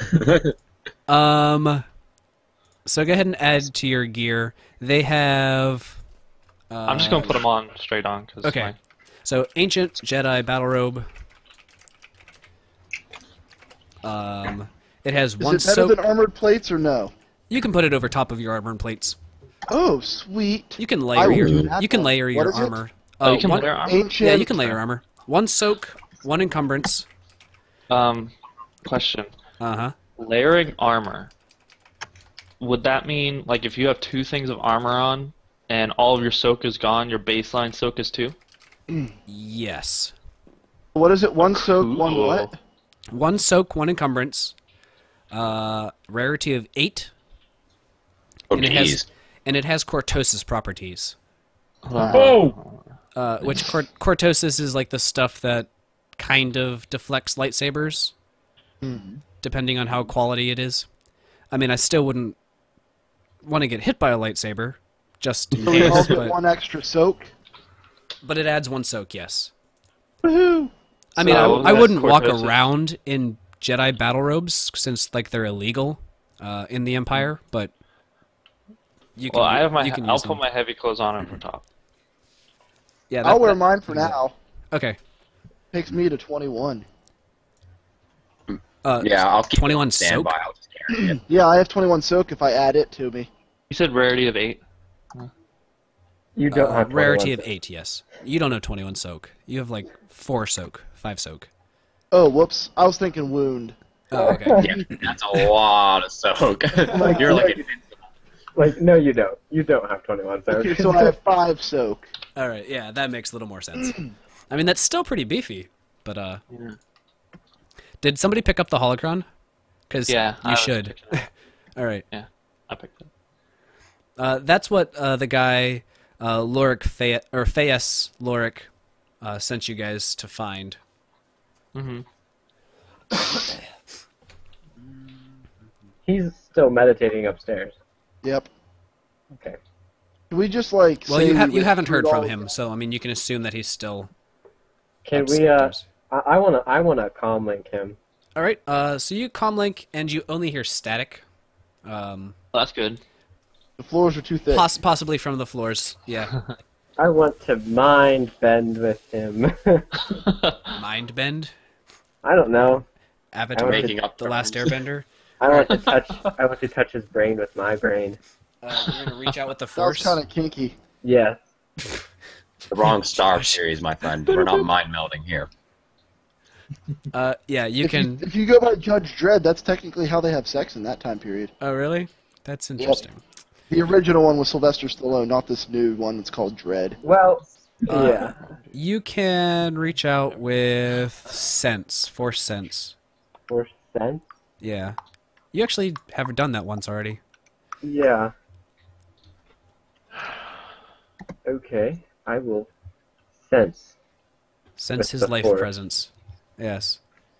right. So go ahead and add to your gear. They have. I'm just gonna put them on straight on. Cause Okay. my- So ancient Jedi battle robe. It has Is one it better soak. than armored plates or no? You can put it over top of your armor and plates. Oh, sweet. You can I layer will your. do that You can then. layer What your is it? armor. Oh, you can one- layer armor? Ancient. Yeah, you can layer armor. One soak, one encumbrance. Question. Uh huh. Layering armor. Would that mean if you have 2 things of armor on and all of your soak is gone, your baseline soak is 2? Yes. What is it? One soak, one Ooh. what? One soak, one encumbrance. Rarity of 8. Oh, And it jeez. it has cortosis properties. Oh! Which cortosis is like the stuff that kind of deflects lightsabers, depending on how quality it is. I mean, I still wouldn't want to get hit by a lightsaber, just in So we all case. get But one extra soak. But it adds 1 soak, yes. Woohoo! I mean, So I wouldn't walk Cortez- around in Jedi battle robes since like they're illegal in the Empire, but you can. Well, I have my. you can I'll use put them. my heavy clothes on over top. Yeah, I'll wear that- mine for now. Okay. Takes me to 21. Yeah, I'll keep 21 it on standby. soak? I'll just carry it. Yeah, I have 21 soak if I add it to me. You said rarity of 8. You don't have 21 rarity of soak. 8. Yes, you don't know 21 soak. You have like 4 soak, 5 soak. Oh, whoops. I was thinking wound. Oh, okay. Yeah, that's a lot of soak. You're like invincible. Like, no, you don't. You don't have 21 soak. Okay, so I have 5 soak. All right. Yeah, that makes a little more sense. I mean, that's still pretty beefy, but Yeah. Did somebody pick up the holocron? Because Yeah, I you was should. picking it up. All right. I picked it. That's what the guy Lorik Fayes Lorik sent you guys to find. Mm-hmm. He's still meditating upstairs. Yep. Okay. Can we just like? Well, say you we haven't went heard through from all- him, so I mean, you can assume that he's still. Can we? upstairs. I wanna comm link him. All right. So you comlink and you only hear static. Well, that's good. The floors are too thick. Possibly from the floors. Yeah. I want to mind bend with him. Mind bend. I don't know. Avatar. Making up The Last terms. Airbender. I want to touch. I want to touch his brain with my brain. You're gonna reach out with the That was force. kind of kinky. Yes. The wrong Star Series, my friend. We're not mind melding here. Yeah, you can. If you go by Judge Dredd, that's technically how they have sex in that time period. Oh, really? That's interesting. The original one was Sylvester Stallone, not this new one that's called Dredd. Well. Uh, Yeah. You can reach out with sense, force sense. For sense. Yeah. You actually have done that once already. Yeah. Okay. I will sense. Sense With his the life force. presence. Yes.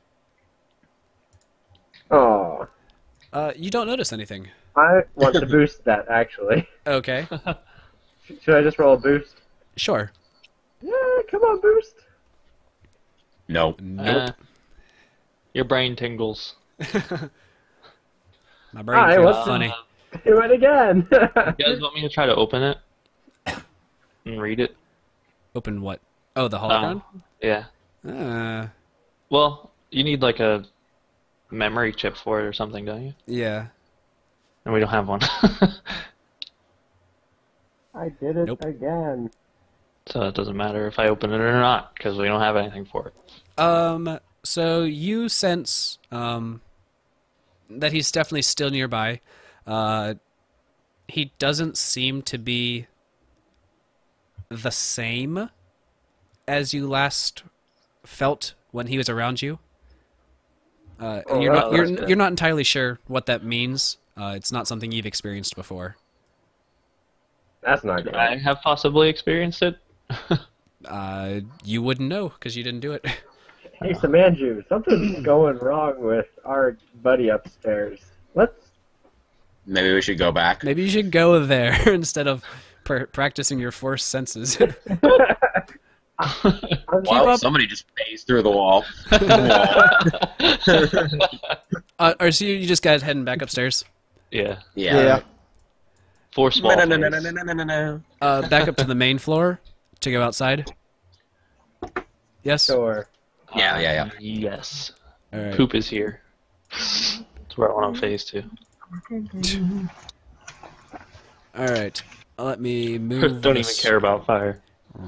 Oh. You don't notice anything. I want to boost that actually. Okay. Should I just roll a boost? Sure. Yeah, come on, boost. Nope. Nope. Your brain tingles. My brain Hi, feels what's funny. Do it again. You guys want me to try to open it and read it? Open what? Oh, the holocron? Yeah. Well, you need like a memory chip for it or something, don't you? Yeah. And we don't have one. I did it Nope. again. So it doesn't matter if I open it or not, because we don't have anything for it. So you sense, that he's definitely still nearby. He doesn't seem to be the same as you last felt when he was around you. And you're not that's good. you're not entirely sure what that means. It's not something you've experienced before. That's not good. Could I have possibly experienced it? You wouldn't know because you didn't do it. Hey, Samanju, something's going wrong with our buddy upstairs. Let's. Maybe we should go back. Maybe you should go there instead of practicing your force senses. Well, up. somebody just phased through the wall. Or so you just got heading back upstairs? Yeah. Yeah. Four small No, no, no, no, things. no, no, no, no. Back up to the main floor to go outside? Yes? Sure. Yeah. Yes. All right. Poop is here. That's where I want to phase to. All right. Let me move Don't even this- care about fire.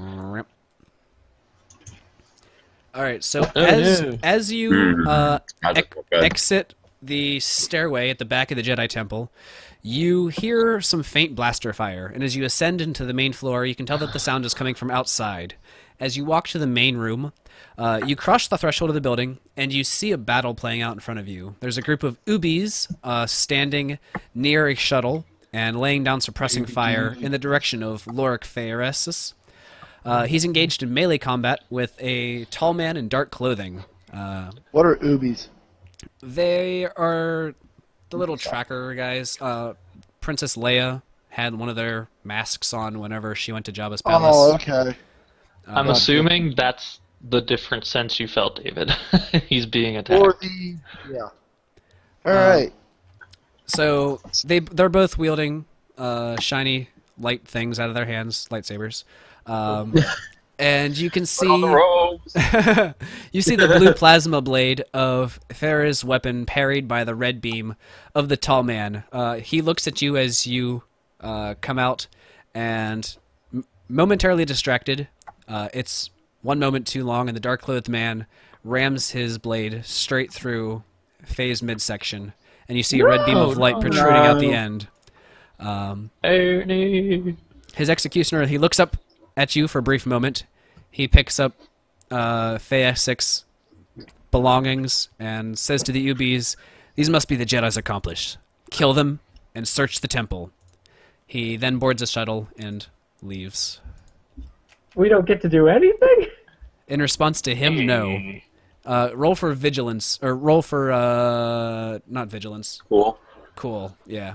All right. So Oh, no. as you Magical, good. exit the stairway at the back of the Jedi Temple, you hear some faint blaster fire, and as you ascend into the main floor, you can tell that the sound is coming from outside. As you walk to the main room, you cross the threshold of the building, and you see a battle playing out in front of you. There's a group of Ubies standing near a shuttle and laying down suppressing fire in the direction of Lorik Fayresis. He's engaged in melee combat with a tall man in dark clothing. What are Ubies? They are the little tracker guys. Princess Leia had one of their masks on whenever she went to Jabba's palace. Oh, okay. I'm assuming that's the different sense you felt, David. He's being attacked. Or the yeah. All right. So they're both wielding shiny light things out of their hands, lightsabers, and you can see you see the blue plasma blade of Farah's weapon parried by the red beam of the tall man. He looks at you as you come out, and momentarily distracted. It's one moment too long, and the dark-clothed man rams his blade straight through Faye's midsection, and you see a red beam of light protruding out the end. His executioner, he looks up at you for a brief moment. He picks up Faye 6 belongings and says to the UBs, "These must be the Jedi's accomplice. Kill them and search the temple." He then boards a shuttle and leaves. We don't get to do anything? In response to him, no. Roll for vigilance, or roll for, not vigilance. Cool, yeah.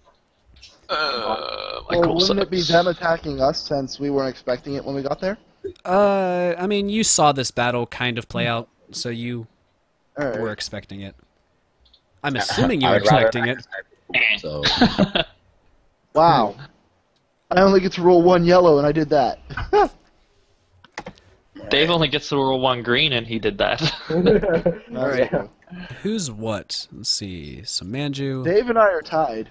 Well, wouldn't it be them attacking us since we weren't expecting it when we got there? I mean, you saw this battle kind of play out, so you were expecting it. I'm assuming you were expecting it. So. Wow. I only get to roll 1 yellow, and I did that. Dave only gets to roll 1 green, and he did that. All right. Who's what? Let's see. So Manju. Dave and I are tied.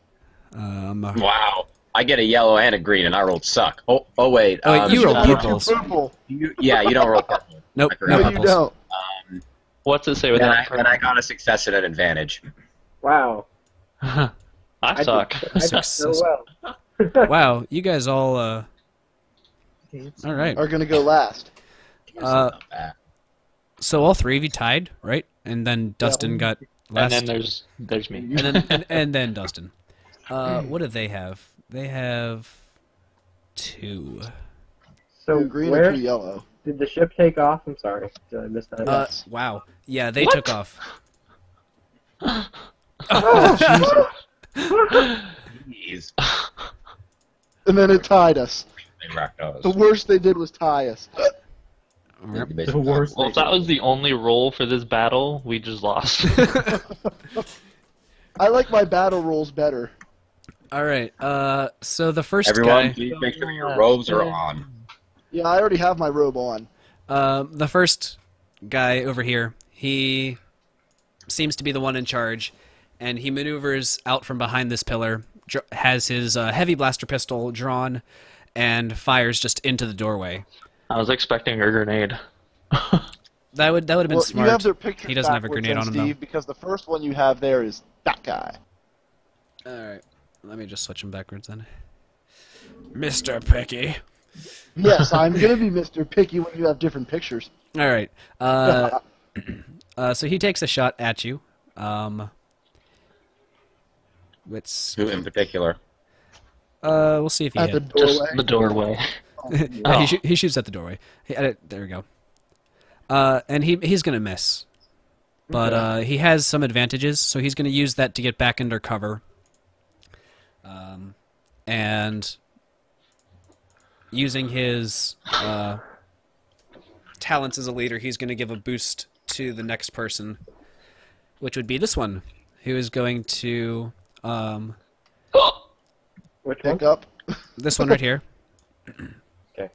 Wow. I get a yellow and a green, and I rolled suck. Oh wait. Oh, wait, you rolled purples. Purple. You don't roll purple. Nope, no No, purples. you don't. What's it say with Then that? I got a success and an advantage. Wow. I suck. I did so well. Wow, you guys all, all right. Are going to go last. So all 3 of you tied, right? And then Dustin got last. And then there's me. And then Dustin. What do they have? They have 2. So 2 green where and 2 yellow. did the ship take off? I'm sorry. Did I miss that? Wow. Yeah, they took off. Jeez. And then it tied us. They wrecked us. The worst they did was tie us. The worst. Well, if that was the only roll for this battle, we just lost. I like my battle rolls better. All right. So the first Everyone, guy. please make sure your robes are on. Yeah, I already have my robe on. The first guy over here, he seems to be the one in charge, and he maneuvers out from behind this pillar, has his heavy blaster pistol drawn, and fires just into the doorway. I was expecting a grenade. That would have been smart. You have their pictures He doesn't have a backwards grenade then, on him, Steve, because the first one you have there is that guy. All right. Let me just switch him backwards then. Mr. Picky. Yes, I'm gonna be Mr. Picky when you have different pictures. All right. So he takes a shot at you. What's Who in particular? we'll see if he At the hit. doorway. Just the doorway. He shoots at the doorway. There we go. And he's gonna miss, but he has some advantages, so he's gonna use that to get back under cover. And using his talents as a leader, he's gonna give a boost to the next person, which would be this one, who is going to Which Pick one? up. this one right here. Okay.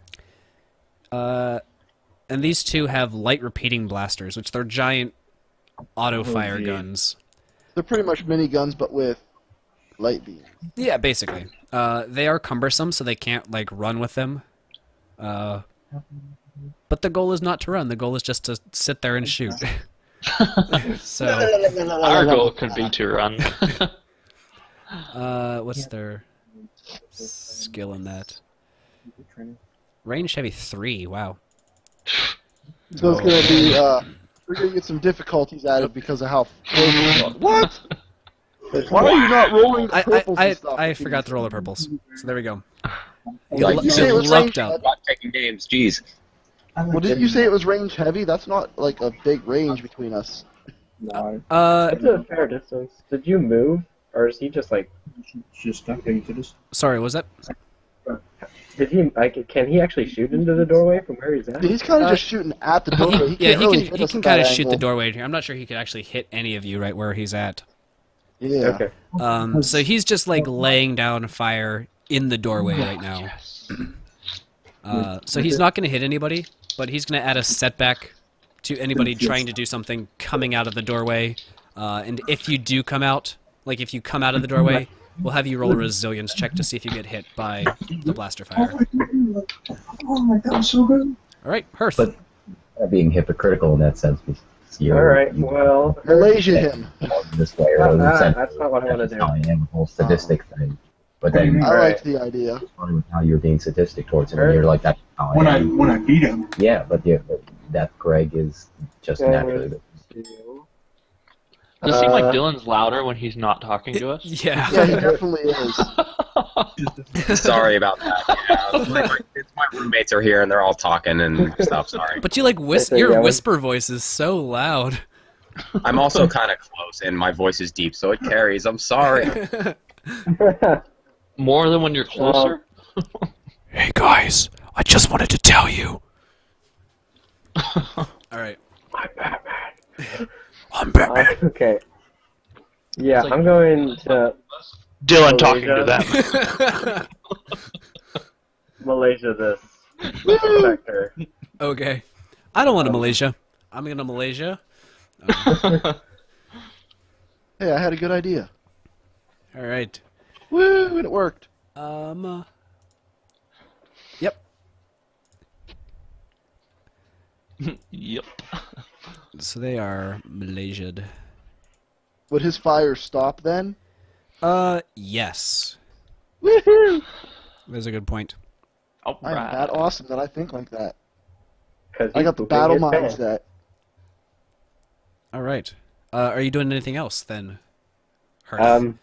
And these 2 have light repeating blasters, which they're giant auto fire guns. They're pretty much miniguns, but with light beams. Yeah, basically. They are cumbersome, so they can't like run with them. But the goal is not to run. The goal is just to sit there and shoot. So, Our goal could be to run. what's their skill in that? Range heavy 3. Wow. So it's gonna be we're gonna get some difficulties added because of how what? Why are you not rolling the purples and stuff? I forgot to roll the purples. So there we go. You say it was lucked range out. heavy? Not taking names, jeez. Well, didn't you say it was range heavy? That's not like a big range between us. No, That's a fair distance. Did you move, or is he just like? just stuck there. You could just. Sorry, was that? Did he like? Can he actually shoot into the doorway from where he's at? He's kind of just shooting at the doorway. He can kind of shoot the doorway here. I'm not sure he could actually hit any of you right where he's at. Yeah. Okay. So he's just like laying down fire in the doorway right now. So he's not going to hit anybody, but he's going to add a setback to anybody trying to do something coming out of the doorway. And if you do come out, like if you come out of the doorway, we'll have you roll a resilience check to see if you get hit by the blaster fire. Oh my god, so good. All right, Hearth. But being hypocritical in that sense, because All right. Well, Malaysia him. this way, or that's not what I want to do. I am the whole sadistic thing. But then I like the idea. funny with how you're being sadistic towards him, and you're like, that's how I When am. I beat him. Yeah, but that Greg is just naturally. Does it seem like Dylan's louder when he's not talking to us? Yeah. Yeah, he definitely is. Sorry about that. Yeah. It's my roommates are here and they're all talking and stuff. Sorry. But you like your whisper voice is so loud. I'm also kind of close and my voice is deep, so it carries. I'm sorry. More than when you're closer? Hey guys, I just wanted to tell you. All right. I'm Batman. Okay. Yeah, like- I'm going to Dylan talking to them. Malaysia this sector. Okay. I don't want to Malaysia. I'm going to Malaysia. Hey, I had a good idea. All right. Woo, and it worked. Yep. Yep. So they are Malaysia'd. Would his fire stop then? Yes. Woohoo! That's a good point. I'm that awesome that I think like that. 'Cause I he's got the pooping battle his pants. mindset. All right. Are you doing anything else then? Hearth?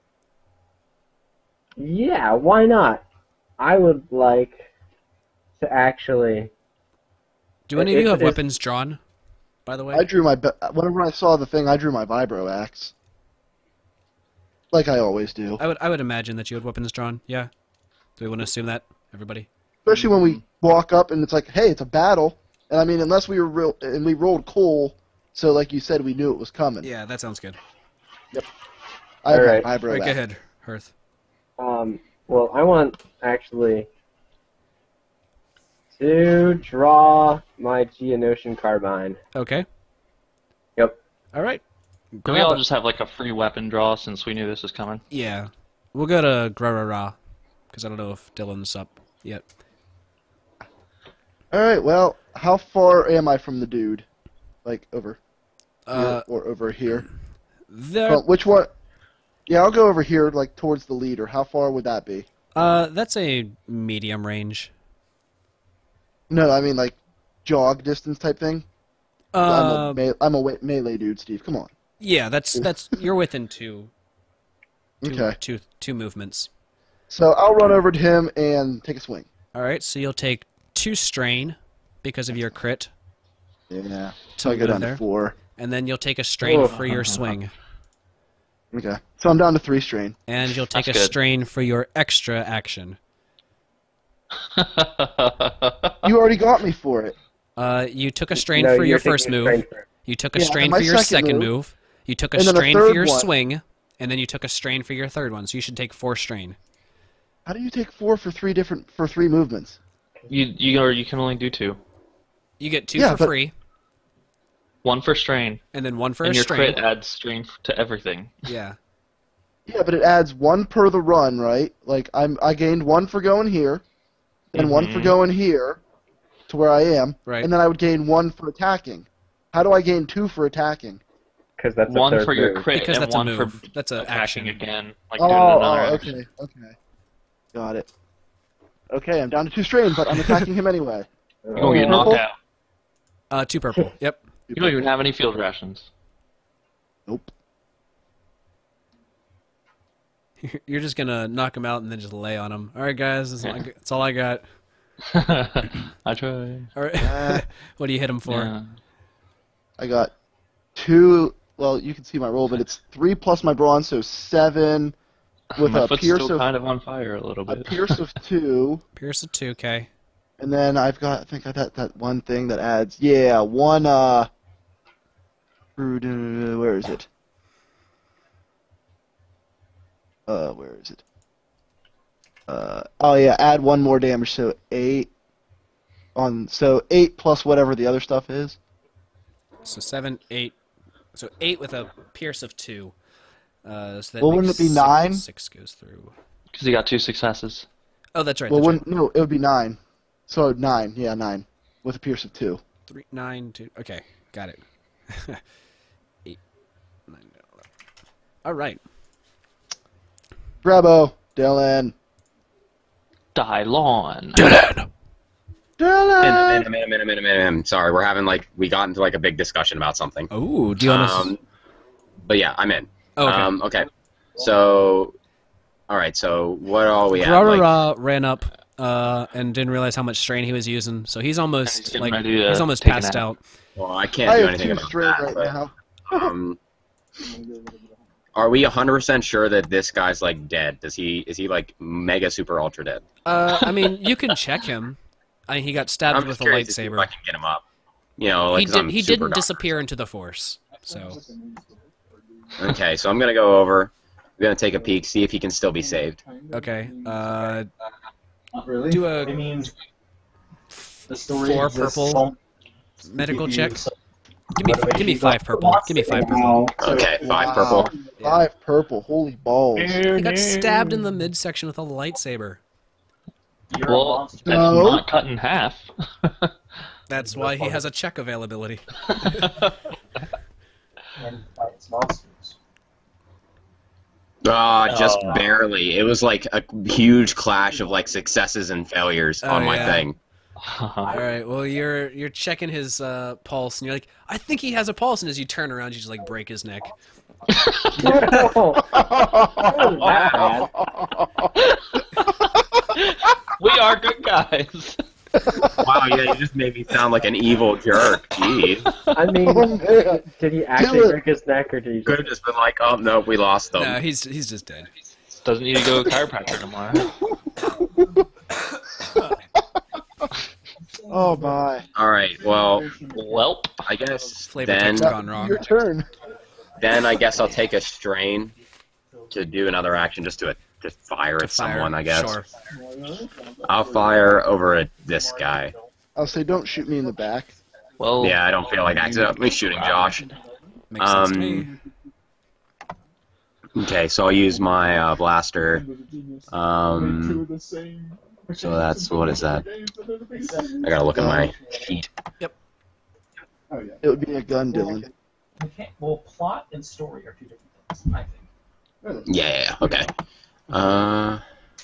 Yeah, why not? I would like to actually. Do any of you have it's- weapons drawn? By the way. I drew my whenever I saw the thing, I drew my vibro axe. Like I always do. I would imagine that you had weapons drawn. Yeah. Do we want to assume that, everybody? Especially when we walk up and it's like, hey, it's a battle. And I mean, unless we were we rolled cool, so like you said, we knew it was coming. Yeah, that sounds good. I have Alright. my vibro All right, go axe. ahead, Hearth. Well, I want actually to draw my Geonosian carbine. Okay. Yep. All right. Can we all just have like a free weapon draw since we knew this was coming? Yeah. We'll go to Grarara, because I don't know if Dylan's up yet. Alright, well, how far am I from the dude? Like, over Uh, here or over here? there. Well, which one? Yeah, I'll go over here, like, towards the leader. How far would that be? That's a medium range. No, I mean, like, jog distance type thing? I'm a melee dude, Steve. Come on. Yeah, that's you're within two Okay. movements. So I'll run over to him and take a swing. All right, so you'll take 2 strain because of your crit, Yeah. So I Something go down there. to 4. and then you'll take a strain Oh. for your swing, Okay. So I'm down to 3 strain. and you'll take That's a good. strain for your extra action. You already got me for it. You took a strain No, for your you're first taking a move. strain for it. You took a Yeah, strain my for your second second move. move. You took a And then a strain for third your one. swing, and then you took a strain for your third one. So you should take 4 strain. How do you take 4 for 3 movements? You can only do 2. You get 2 Yeah, for but- free, 1 for strain, and then 1 for and a your strain. crit adds strain to everything. Yeah. Yeah, but it adds 1 per the run, right? Like I gained 1 for going here, and 1 for Mhm. going here to where I am, Right. and then I would gain 1 for attacking. How do I gain 2 for attacking? Because that's a 1 third for your move. crit Because and that's a 1 move. for That's an attacking action. again. Like Oh, doing another action. okay. Got it. Okay, I'm down to 2 strain, but I'm attacking him anyway. You're gonna get knocked Purple? out. 2 purple. Yep. You don't even have any field rations. Nope. You're just gonna knock him out and then just lay on him. All right, guys. That's all I got. I try. All right. What do you hit him for? Yeah. I got 2. Well, you can see my roll, but it's 3 plus my bronze, so 7 with My a foot's pierce still of kind of on fire a little a bit. pierce of 2. Pierce of 2, okay. And then I think I got that one thing that adds, one, where is it? Where is it? Oh yeah, add 1 more damage, so 8. So 8 plus whatever the other stuff is. So 7, 8. So 8 with a pierce of 2. So that Well, wouldn't makes it be 9? 6 goes through. Because he got 2 successes. Oh, that's right. Well, That's right. no, it would be 9. So 9, yeah, 9 with a pierce of 2. 3, 9, 2. Okay, got it. 8, 9, 11. All right. Bravo, Dylan. Dylon. Dylan. Dylan. Sorry, we got into a big discussion about something. Oh, do you want to? But yeah, I'm in. Oh, okay. Okay. So, all right. So what are we at? Rarara ran up and didn't realize how much strain he was using, so he's almost getting ready to he's almost take a passed nap. out. Well, I can't I do have anything 2 about strain that. right but, now. Are we 100% sure that this guy's dead? Is he mega super ultra dead? I mean, you can check him. He got stabbed I'm with just a curious to see if I lightsaber. can get him up. You know, He didn't disappear into the Force, so. Okay, so I'm gonna go over. I'm gonna take a peek, see if he can still be saved. Okay. Really? Do a I mean, the story 4 exists. purple medical check. Give me 5 purple. Give me 5 purple. Okay, 5 purple. 5 purple. Holy balls. He got stabbed in the midsection with a lightsaber. You're a Well, monster. that's No. not cut in half. That's why he has a check availability. And fights monsters. Just barely. It was a huge clash of successes and failures Oh, on my yeah. thing. All right. Well, you're checking his pulse, and you're like, I think he has a pulse. And as you turn around, you just break his neck. Wow. We are good guys. Wow, yeah, you just made me sound like an evil jerk. Jeez. I mean, did he actually Kill it. break his neck, or did he Could have just been oh no, we lost them. No, he's just dead. Doesn't need to go to a chiropractor tomorrow. Oh my. All right, well, Welp. I guess Flavor then, text gone wrong. Your turn. then I guess I'll take a strain to do another action just to fire To at fire. someone, I guess. Sure. I'll fire over at this guy. I'll say, don't shoot me in the back. Well, Yeah, I don't feel like accidentally shooting Josh. Makes sense to me. Okay, so I'll use my blaster. So that's, what is that? I gotta look at my sheet. It would be a gun, Dylan. Well, plot and story are 2 different things, I think. Yeah, okay. A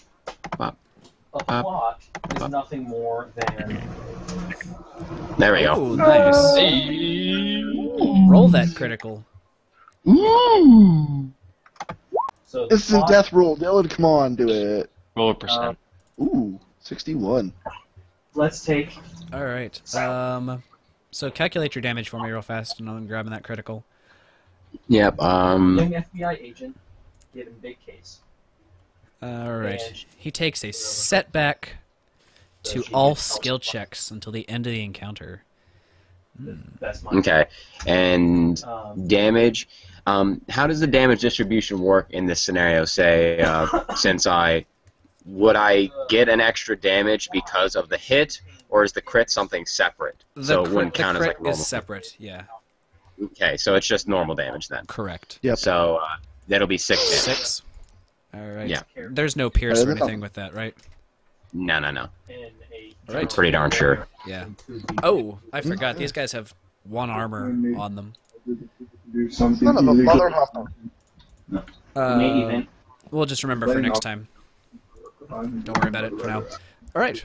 plot is nothing more than There we go. Oh, nice. Roll that critical. so the Instant plot- death roll, Dylan. Come on, do it. roll a percent. Ooh, 61. Let's take All right. So calculate your damage for me real fast, and I'm grabbing that critical. Yep, young FBI agent, get him big case. All right. And- He takes a setback to all skill checks until the end of the encounter. That's my okay. And damage. Um, How does the damage distribution work in this scenario? Say, since would I get an extra damage because of the hit, or is the crit something separate? So it wouldn't count as crit normal. is separate. Yeah, Okay, so it's just normal damage then. correct. Yep. So that'll be 6 damage. 6. All right. Yeah. There's no pierce or anything with that, right? No. in a All right. Pretty darn sure. Yeah. Oh, I forgot. These guys have 1 armor on them. Son of a mother hopper. Maybe then. We'll just remember for next time. Don't worry about it for now. All right.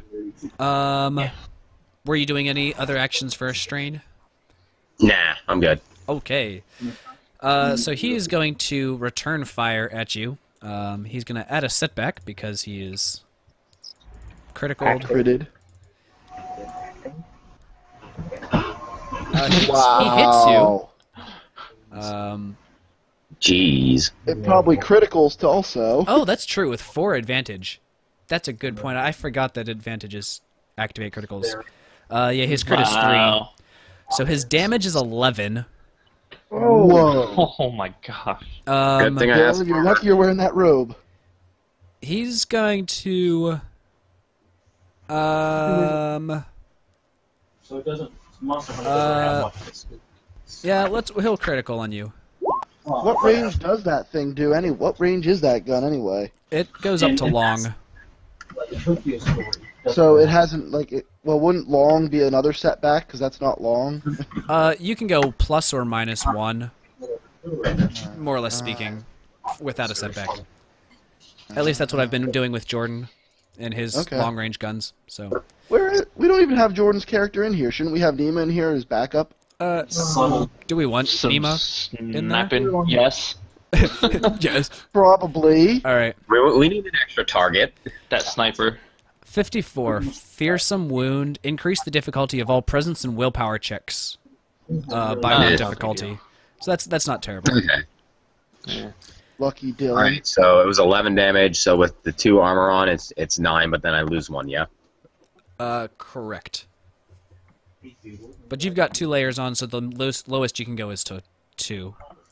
Were you doing any other actions for a strain? Nah, I'm good. Okay. So he is going to return fire at you. He's going to add a setback because he is critical. Critted. He hits you. Jeez. It probably criticals to also. Oh, that's true, with 4 advantage. That's a good point. I forgot that advantages activate criticals. Yeah, his crit is 3. Wow. So his damage is 11. Whoa. Oh my gosh. Good thing I asked. Dylan, you're lucky you're wearing that robe. He's going to... So it doesn't. Monster Hunter doesn't have much of this. Yeah, he'll critical on you. What range does that thing do? What range is that gun anyway? It goes up to long. Like the Tokyo story. So it hasn't well, wouldn't long be another setback because that's not long? You can go plus or minus 1, more or less speaking, without a setback. At least that's what I've been doing with Jordan and his long-range guns. So we don't even have Jordan's character in here. Shouldn't we have Nima in here as backup? do we want Some Nima in there? snapping? Yes. Yes. Probably. All right. We need an extra target. That sniper. 54. Fearsome wound. Increase the difficulty of all presence and willpower checks by 1 difficulty. So that's not terrible. Okay. Yeah. Lucky Dylan. All right. So it was 11 damage. So with the 2 armor on, it's 9. But then I lose 1. Yeah. Correct. But you've got 2 layers on, so the lowest you can go is to 2.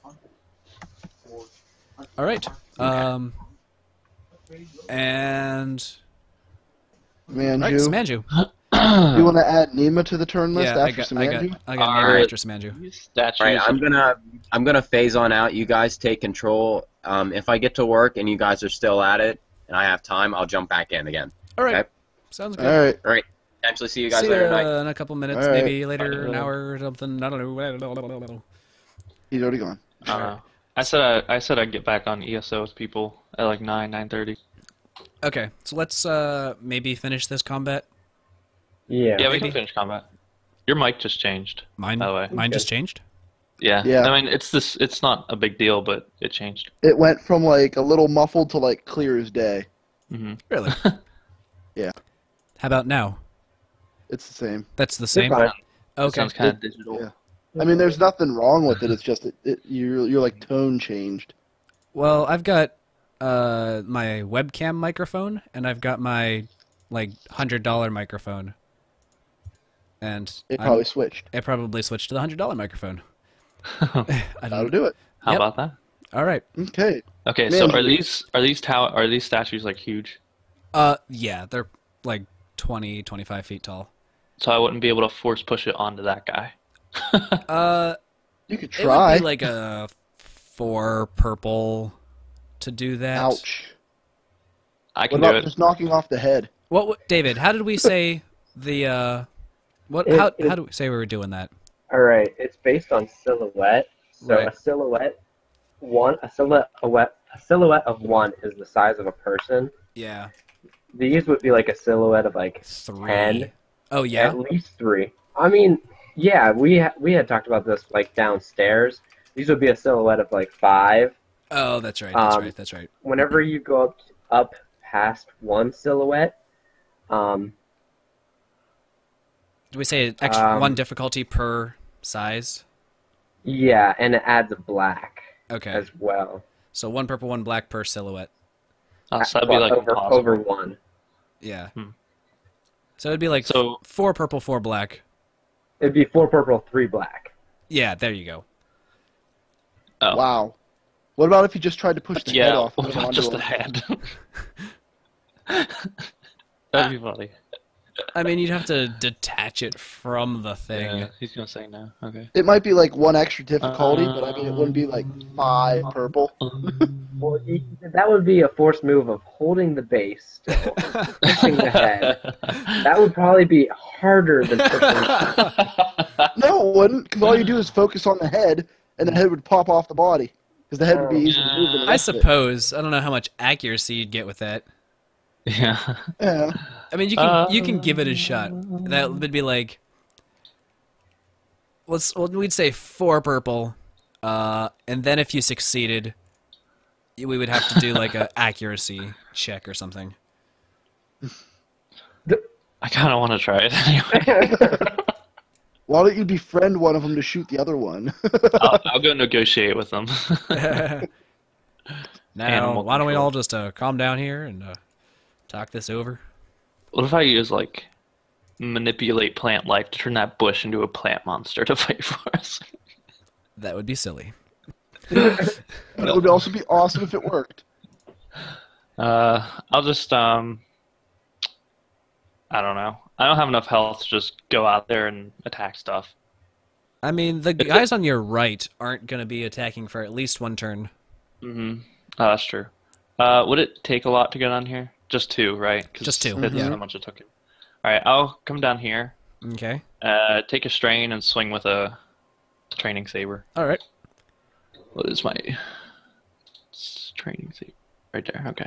All right. And Manju. right, Samanju. You want to add Nima to the turn list Yeah, after Samanju? I got All Nima right. after Samanju. Statues. All right. I'm gonna phase on out. You guys take control. If I get to work and you guys are still at it and I have time, I'll jump back in again. All right. Okay. Sounds good. All right. All right. Potentially see you guys See later ya tonight. in a couple minutes, All right. maybe later, an hour or something. I don't know. He's already gone. I don't know. I said I'd get back on ESO with people at like 9:30. Okay, so let's maybe finish this combat. Yeah. Yeah, we Maybe. can finish combat. Your mic just changed. Mine, By the way. mine just changed. Yeah. Yeah. I mean, it's not a big deal, but it changed. It went from like a little muffled to like clear as day. Mm-hmm. Really? Yeah. How about now? It's the same. That's the same. fine. It Okay. sounds kind of digital. Yeah. I mean, there's nothing wrong with it. It's just your like tone changed. Well, I've got my webcam microphone, and I've got my like $100 microphone, and It probably switched. it probably switched to the $100 microphone. I That'll don't. do it. How Yep. about that? All right. Okay. Okay, Man, so you- are these statues like huge? Yeah, they're like 20-25 feet tall. So I wouldn't be able to force push it onto that guy. You could It would try. be like a 4 purple to do that. Ouch. I What can do about it. just knocking off the head? David? How did we say the what? It- How it- do we say we were doing that? All right. It's based on silhouette. So Right. a silhouette of 1 is the size of a person. Yeah, These would be like a silhouette of like 3. 10. Oh yeah. At least 3. I mean, yeah, we had talked about this like downstairs. These would be a silhouette of like 5. Oh, that's right. That's Um, right. That's right. Whenever you go up past 1 silhouette, Do we say extra 1 um, difficulty per size? yeah, and it adds a black Okay. as well. So 1 purple, 1 black per silhouette. So that'd be like impossible. over 1. Yeah. Hmm. So it'd be like So 4 purple, 4 black. It'd be 4 purple, 3 black. Yeah, there you go. oh. Wow. What about if you just tried to push the head Yeah, off? what and about onto just him? the head? That'd be funny. I mean, you'd have to detach it from the thing. Yeah, he's gonna say no. Okay. It might be like 1 extra difficulty, but I mean, it wouldn't be like 5 purple. Well, that would be a forced move of holding the base, still, pushing the head. That would probably be harder than pushing. No, it wouldn't, because all you do is focus on the head, and the head would pop off the body. Because the head would be easy to move. and the I rest of it- suppose. I don't know how much accuracy you'd get with that. Yeah. Yeah. I mean, you can give it a shot. That would be like, we'd say 4 purple, and then if you succeeded, we would have to do like a accuracy check or something. I kind of want to try it anyway. Why don't you befriend one of them to shoot the other one? I'll go negotiate with them. Now, why don't we all just calm down here and talk this over? What if I use like manipulate plant life to turn that bush into a plant monster to fight for us? That would be silly. It would also be awesome if it worked. I'll just I don't know. I don't have enough health to just go out there and attack stuff. I mean, the guys on your right aren't going to be attacking for at least one turn. Mm-hmm. Oh, that's true. Would it take a lot to get on here? Just 2, right? Just 2. That's Yeah. how much it took it. All right, I'll come down here. Okay. Take a strain and swing with a training saber. All right. What is my training saber? Right there. Okay.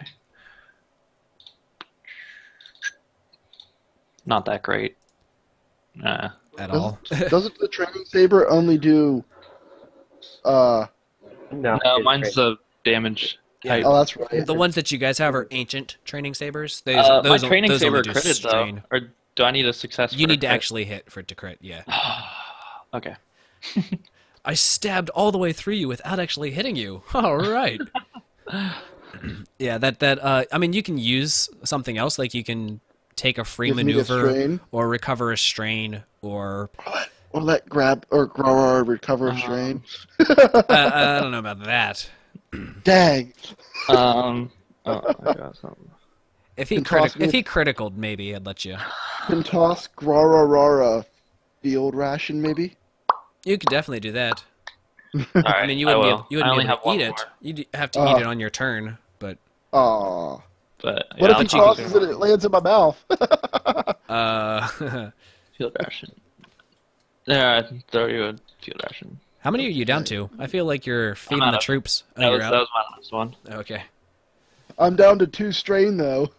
Not that great. At all. Doesn't the training saber only do? No, No, mine's the damage type. Oh, that's right. The ones that you guys have are ancient training sabers. My training those saber only do critted strain. though. Or do I need a success? You for need to crit? actually hit for it to crit. Yeah. Okay. I stabbed all the way through you without actually hitting you. All right. Yeah, I mean, you can use something else, like you can take a free Give me a maneuver, strain. or recover a strain, or Or let grab or grow or recover a strain. I don't know about that. Dang. Oh, I got something. If he Can toss me if he criticaled, maybe I'd let you. Can toss Grarara field ration maybe? You could definitely do that. All right, I mean, you wouldn't will. be I able only have to one eat it. more, You'd have to eat it on your turn, but Aw. but What if I'll he take tosses it and it lands in my mouth? field ration. Yeah, I throw you a field ration. how many are you down to? I feel like you're feeding out the of- troops. Oh, That you're was, out? that was my last one. Okay. I'm down to 2 strain though.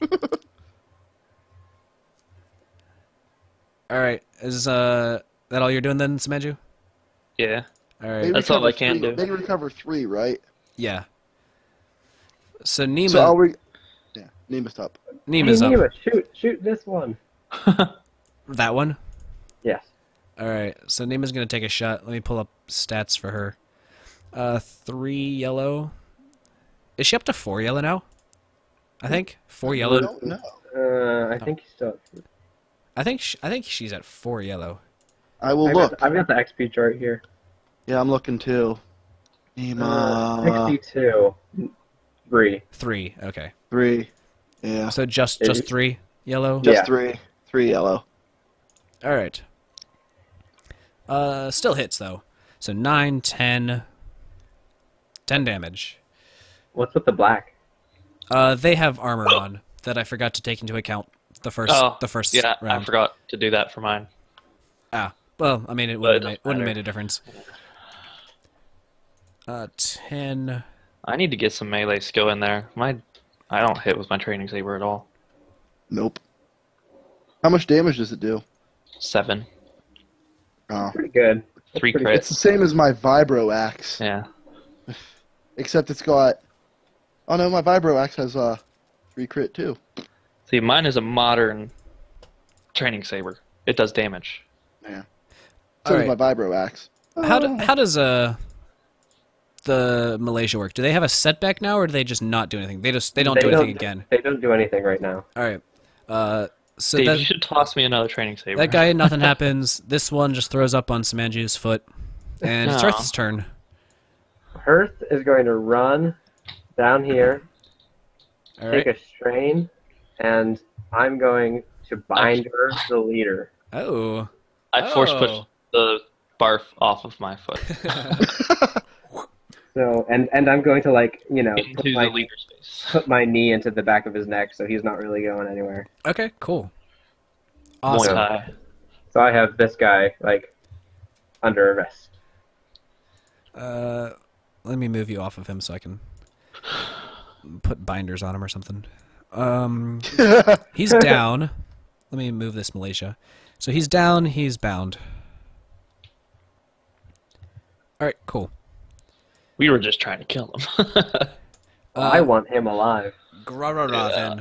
All right. Is that all you're doing then, Semenju? Yeah. All right. They That's all recover they can 3 do. They recover 3, right? Yeah. So Nima, So yeah, Nima's up. Nima's Hey, up. Nima, shoot this one. That one. Yes. All right. So Nima's gonna take a shot. Let me pull up stats for her. 3 yellow. Is she up to 4 yellow now? I think 4 I yellow. don't know. I think he's still. I think she's at 4 yellow. I will look. I've got the XP chart here. Yeah, I'm looking too. Nima. 62. 3. 3. Okay. 3. Yeah. So just 3 yellow. Just Yeah. 3. 3 yellow. All right. Still hits though. So 9, 10 damage. What's with the black? They have armor on that I forgot to take into account the first Yeah, round. I forgot to do that for mine. Ah, well, I mean, it But it wouldn't doesn't have matter. made a difference. 10. I need to get some melee skill in there. I don't hit with my training saber at all. Nope. How much damage does it do? 7. Oh. Pretty good. 3 pretty crit. It's the same as my Vibro Axe, Yeah. except it's got... Oh no, my Vibro Axe has 3 crit too. See, mine is a modern training saber. It does damage. Yeah. So Alright. does my Vibro Axe. How does the Malaysia work? Do they have a setback now, or do they just not do anything? They don't do anything again. They don't do anything right now. All right. So Dave, that, you should toss me another training saber. that guy, nothing happens. This one just throws up on Samanju's foot, and it's Aw. Earth's turn. Hearth is going to run down here, All take right. a strain, and I'm going to binder the leader. Oh. I force Oh. pushed the barf off of my foot So and I'm going to into put the my, leader's face. put my knee into the back of his neck, so he's not really going anywhere. Okay. Cool. Muay Awesome. Thai. So I have this guy under arrest. Let me move you off of him so I can put binders on him or something. He's down. Let me move this Malaysia. So he's down. He's bound. All right. Cool. We were just trying to kill him. I want him alive. Grarara then.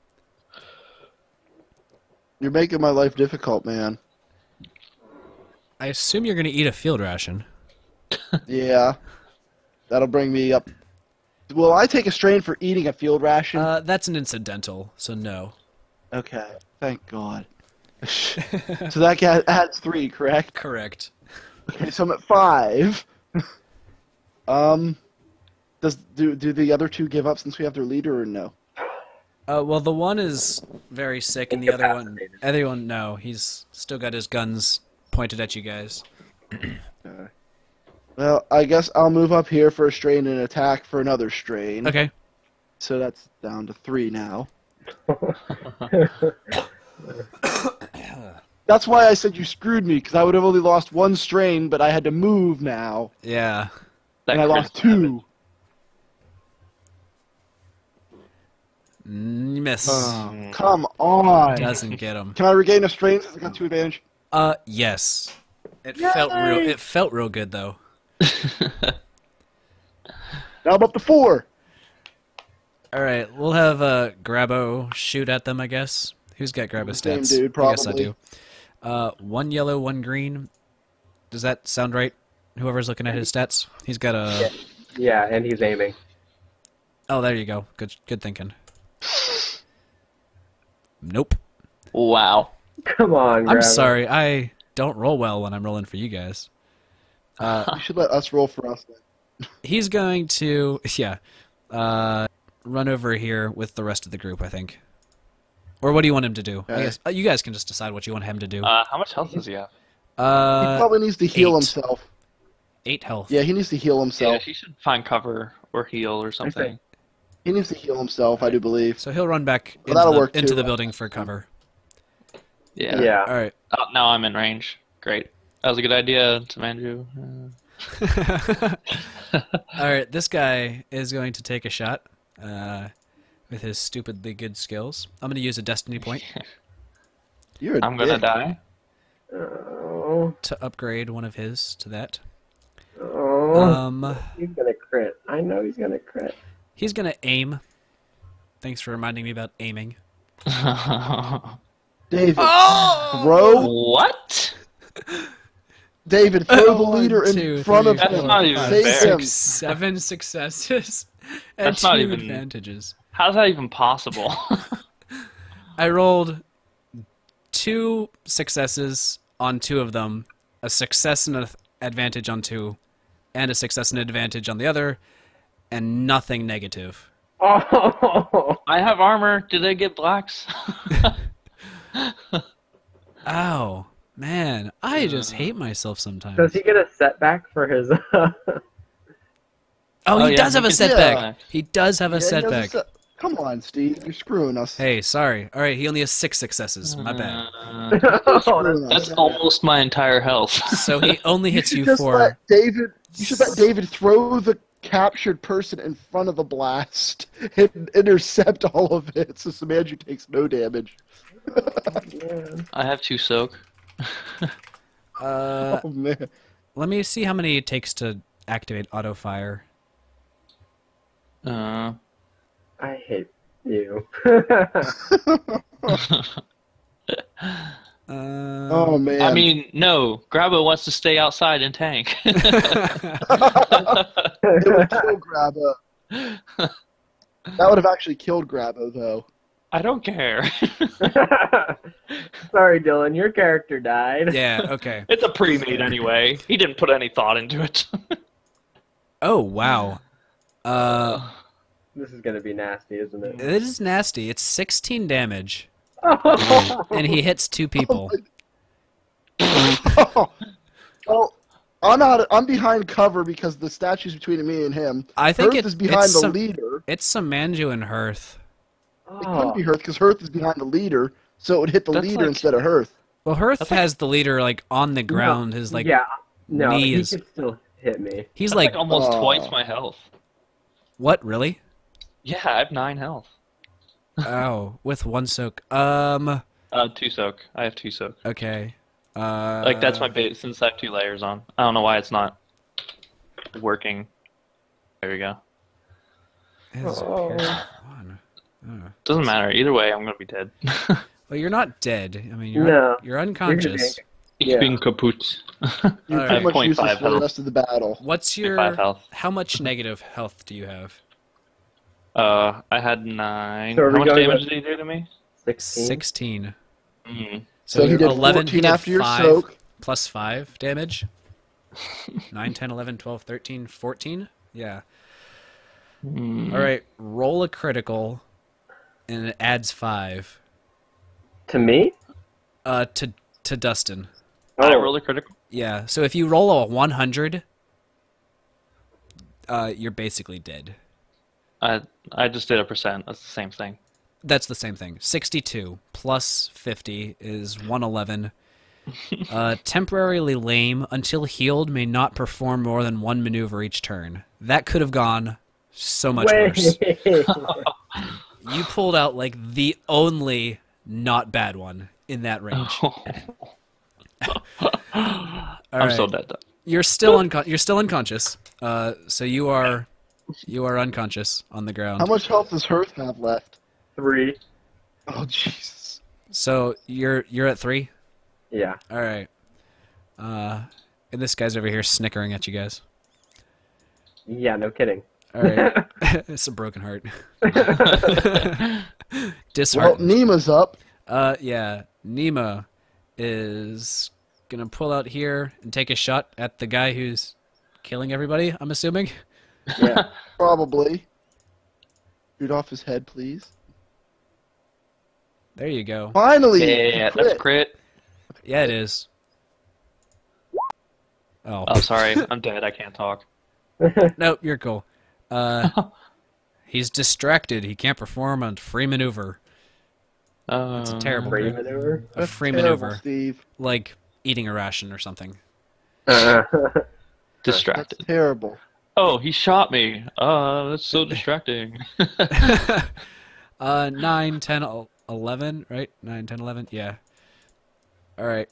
You're making my life difficult, man. I assume you're gonna eat a field ration. Yeah. That'll bring me up. Will I take a strain for eating a field ration? That's an incidental, so no. Okay. Thank God. So that adds 3, correct? Correct. Okay, so I'm at 5. Do the other 2 give up since we have their leader or no? Well, the one is very sick, and the other one, no. He's still got his guns pointed at you guys. Well, I guess I'll move up here for a strain and attack for another strain. Okay. So that's down to 3 now. That's why I said you screwed me, because I would have only lost 1 strain, but I had to move now. Yeah. And I lost 2. Miss. Oh, come on. Doesn't get him. Can I regain a strain since I got 2 advantage? Yes. It felt real good though. Now I'm up to 4. All right, we'll have Grabo shoot at them, I guess. Who's got Grabo Same stats? dude, I guess I probably. do. 1 yellow, 1 green. Does that sound right? Whoever's looking at his stats, he's got a. Yeah, and he's aiming. Oh, there you go. Good thinking. Nope. Wow. Come on, I'm Grabo. sorry. I don't roll well when I'm rolling for you guys. You should let us roll for us then. He's going to, run over here with the rest of the group, I think. Or what do you want him to do? I Okay. guess you guys can just decide what you want him to do. How much health does he have? He probably needs to heal 8. himself. 8 health. Yeah, he needs to heal himself. Yeah, he should find cover or heal or something. He needs to heal himself, I do believe. So he'll run back Well, that'll work into too. the building for cover. Yeah. Yeah. All right. Oh, now I'm in range. Great. That was a good idea, Tamanju. All right. This guy is going to take a shot with his stupidly good skills. I'm going to use a destiny point You're a I'm gonna dick. die. Oh, to upgrade one of his to that. oh. He's gonna crit. I know he's gonna crit. He's going to aim. Thanks for reminding me about aiming. David, Oh! throw. What? David, throw the 1, leader 2, in front 3, of That's him. not even Save fair. him. 7 successes and That's 2 not even- advantages. How's that even possible? I rolled 2 successes on 2 of them, a success and an advantage on 2, and a success and advantage on the other, and nothing negative. Oh, I have armor. Do they get blacks? Ow, man, I just hate myself sometimes. does he get a setback for his? Oh, he yeah, does he have a gets setback. setback. He does have a Yeah, he has a setback. Come on, Steve. You're screwing us. Hey, sorry. All right, he only has 6 successes. My bad. Oh, Screwing us. That's almost my entire health. So he only hits you Just for. let David. You should let David throw the captured person in front of the blast and intercept all of it, so Samanju takes no damage. man. I have 2 soak. Oh man. Let me see how many it takes to activate auto fire. I hate you. Oh man. I mean, no. Grabo wants to stay outside and tank. It would kill Grabo. That would have actually killed Grabo, though. I don't care. Sorry, Dylan, your character died. Yeah, okay. It's a pre-made anyway. He didn't put any thought into it. Oh, wow. This is gonna be nasty, isn't it? It is nasty. It's 16 damage, Oh, and he hits 2 people. Well, I'm behind cover because the statue's between me and him. I think Hearth is behind it's the some, leader. It's Samanju and Hearth. It couldn't be Hearth because Hearth is behind the leader, so it would hit the That's leader like- instead of Hearth. Well, Hearth That's like- has the leader like on the ground. His like yeah, no, knee he is. could still hit me. He's That's like, like almost Oh. twice my health. what? Really? Yeah, I have 9 health. Oh, with 1 soak. 2 soak. I have 2 soak. Okay. Like that's my base since I have 2 layers on. I don't know why it's not working. There you go. His Oh. parry one. Oh. Doesn't matter. Either way, I'm gonna be dead. Well, you're not dead. I mean, No, you're unconscious. Ich bin kaputt. You're Alright. pretty much 0.5 useless for the health. rest of the battle. What's 5 your health. how much negative health do you have? I had 9. So are How we much going damage with- did he do to me? 16. 16. Mm. So he you're did 11. 14 He did after your 5 soak. plus 5 damage. 9, 10, 11, 12, 13, 14. Yeah. Mm. All right. Roll a critical, and it adds 5. To me? To Dustin. I Oh. rolled a critical. Yeah. So if you roll a 100, you're basically dead. I just did a percent. That's the same thing. That's the same thing. 62 plus 50 is 111. Temporarily lame until healed may not perform more than one maneuver each turn. That could have gone so much worse. You pulled out like the only not bad one in that range. I'm so dead. Though. You're still unconscious. So you are unconscious on the ground. How much health does Hearth have left? 3. Oh, Jesus. So you're at 3. Yeah. All right. And this guy's over here snickering at you guys. Yeah, no kidding. All right. It's a broken heart. Well, Disheartened. Nima's up. Yeah. Nima is gonna pull out here and take a shot at the guy who's killing everybody, I'm assuming. Yeah. Probably. Shoot off his head, please. There you go. Finally! Yeah, that's a crit. Yeah, it is. Oh. Oh, sorry. I'm dead. I can't talk. Nope, you're cool. He's distracted. He can't perform a free maneuver. That's a terrible Free maneuver. maneuver? A That's free terrible, maneuver. Steve. Like eating a ration or something. Distracted. That's terrible. Oh, he shot me. That's so distracting. 9, 10, 11, right? 9, 10, 11? Yeah. Alright.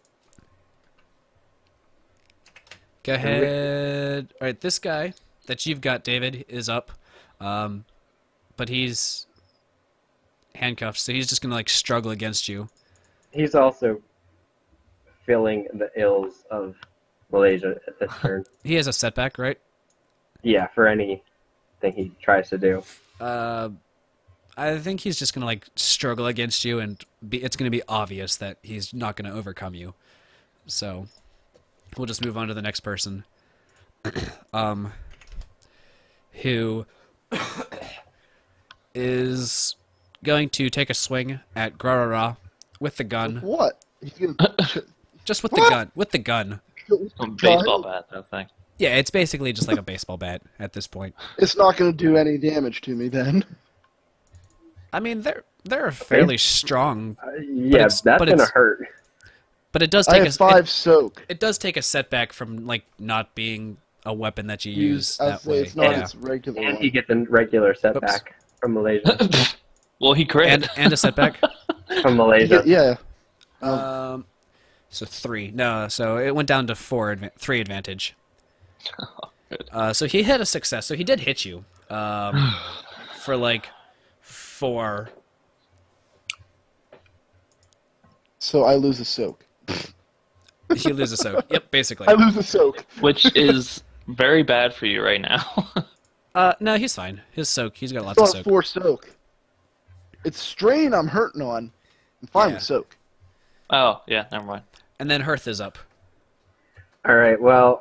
Go ahead. Alright, this guy that you've got, David, is up. But he's handcuffed, so he's just gonna, like, struggle against you. He's also feeling the ills of Malaysia at this turn. He has a setback, right? Yeah, for anything he tries to do. I think he's just gonna, like, struggle against you, and it's gonna be obvious that he's not gonna overcome you. So, we'll just move on to the next person. Who is going to take a swing at Grarara with the gun. What? He's gonna Just with What? the gun. With the gun. A baseball bat, that thing. Yeah, it's basically just like a baseball bat at this point. It's not gonna do any damage to me then. I mean, they're fairly strong, Yeah, it's- that's but gonna it's- hurt. but it does I take have 5 soak. it does take a setback from like not being a weapon that you use I'd that say way. it's not Yeah. its regular And one. he gets a regular setback from Malaysia. Well, he crit. and a setback. From Malaysia. Yeah. So 3. No, so it went down to 3 advantage. So he had a success. So he did hit you for like 4. So I lose a soak. You lose a soak. Yep, basically. I lose a soak. Which is very bad for you right now. No, he's fine. His soak. He's got lots Still of have soak. 4 soak. It's strain I'm hurting on. I'm fine Yeah. with soak. Oh, yeah, never mind. And then Hearth is up. Alright, well,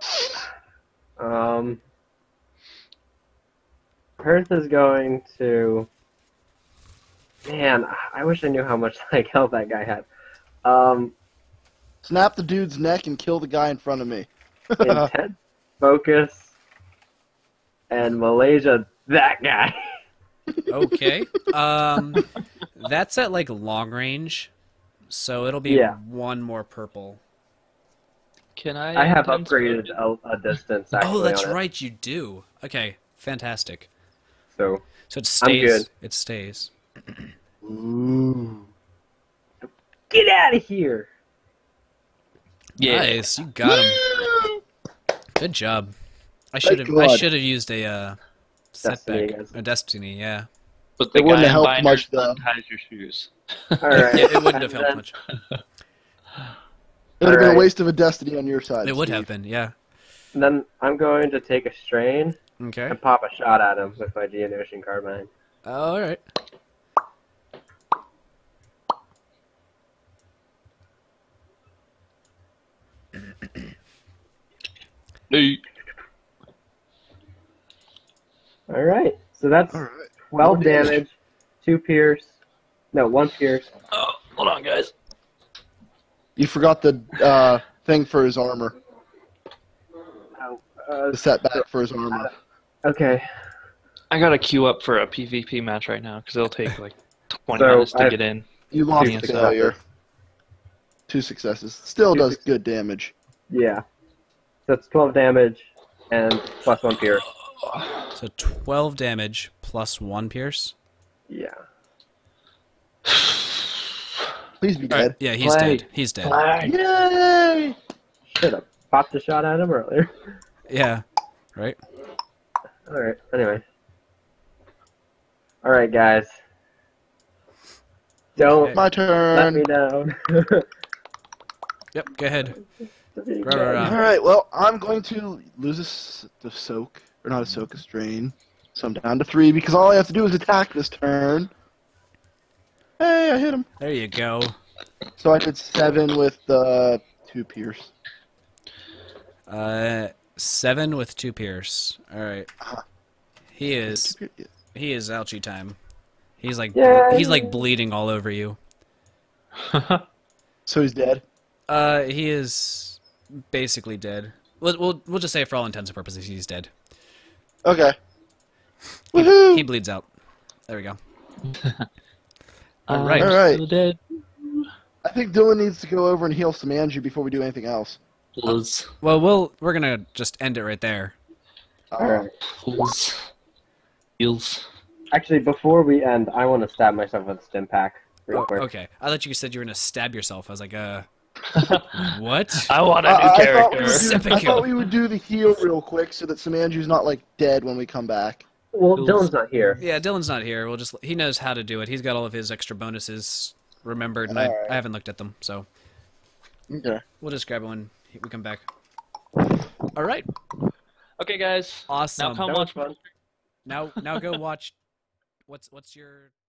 Hearth is going to... Man, I wish I knew how much like health that guy had. Snap the dude's neck and kill the guy in front of me. Intense focus, and Malaysia, that guy. Okay. That's at like long range, so it'll be Yeah. 1 more purple. Can I? I have intense upgraded focus? a distance. Actually, Oh, that's on it. right, you do. Okay, fantastic. So So it stays. good. It stays. Ooh. get out of here. Yeah. Nice, you got him. Good job. I Thank should God. have used a Destiny, setback. guys. A destiny, yeah. But the It wouldn't guy in help binder's much, though. unties your shoes. All right. Yeah, it wouldn't have And helped much. It would have been a Alright. waste of a destiny on your side. It would Steve. have been, yeah. And then I'm going to take a strain Okay. and pop a shot at him with my Geonosian Carbine. All right. Hey. Alright, so that's All right. 12 damage, 2 pierce. No, 1 pierce. Oh, hold on, guys. You forgot the thing for his armor. Oh, The setback for his armor. okay. I gotta queue up for a PvP match right now because it'll take like 20 So, minutes to I've- get in. You lost Two the failure. 2 successes. Still Two does good damage. Yeah. So it's 12 damage and plus 1 pierce. So 12 damage plus 1 pierce. Yeah. Please be All right. dead. Yeah, he's Play. dead. He's dead. Yay! Should have popped a shot at him earlier. Yeah. Right. Alright, anyway. Alright, guys. Don't My let turn. me down. Yep. Go ahead. Okay. All right. Well, I'm going to lose the soak, or not a soak, a strain. So I'm down to 3 because all I have to do is attack this turn. Hey, I hit him. There you go. So I did 7 with 2 pierce. 7 with 2 pierce. All right. Uh-huh. He is. 2 pierce. He is ouchie time. He's like. Yay. He's like bleeding all over you. So he's dead. He is basically dead. We'll just say for all intents and purposes he's dead. Okay. He Woohoo! bleeds out. There we go. All right. All right. Still dead. I think Dylan needs to go over and heal some Angie before we do anything else. Please. Well, we're gonna just end it right there. Alright. Please. Heals. Actually, before we end, I want to stab myself with a stim pack real Oh, quick. okay. I thought you said you were gonna stab yourself. I was like, what? I want a new I character. thought we would do the heal real quick so that Samanju's not like dead when we come back. Well, Feels- Dylan's not here. Yeah, Dylan's not here. He knows how to do it. He's got all of his extra bonuses remembered, and Alright. I haven't looked at them, so Okay. we'll just grab it when we come back. All right. Okay, guys. Awesome. Now come That was watch. fun. Now go watch. What's your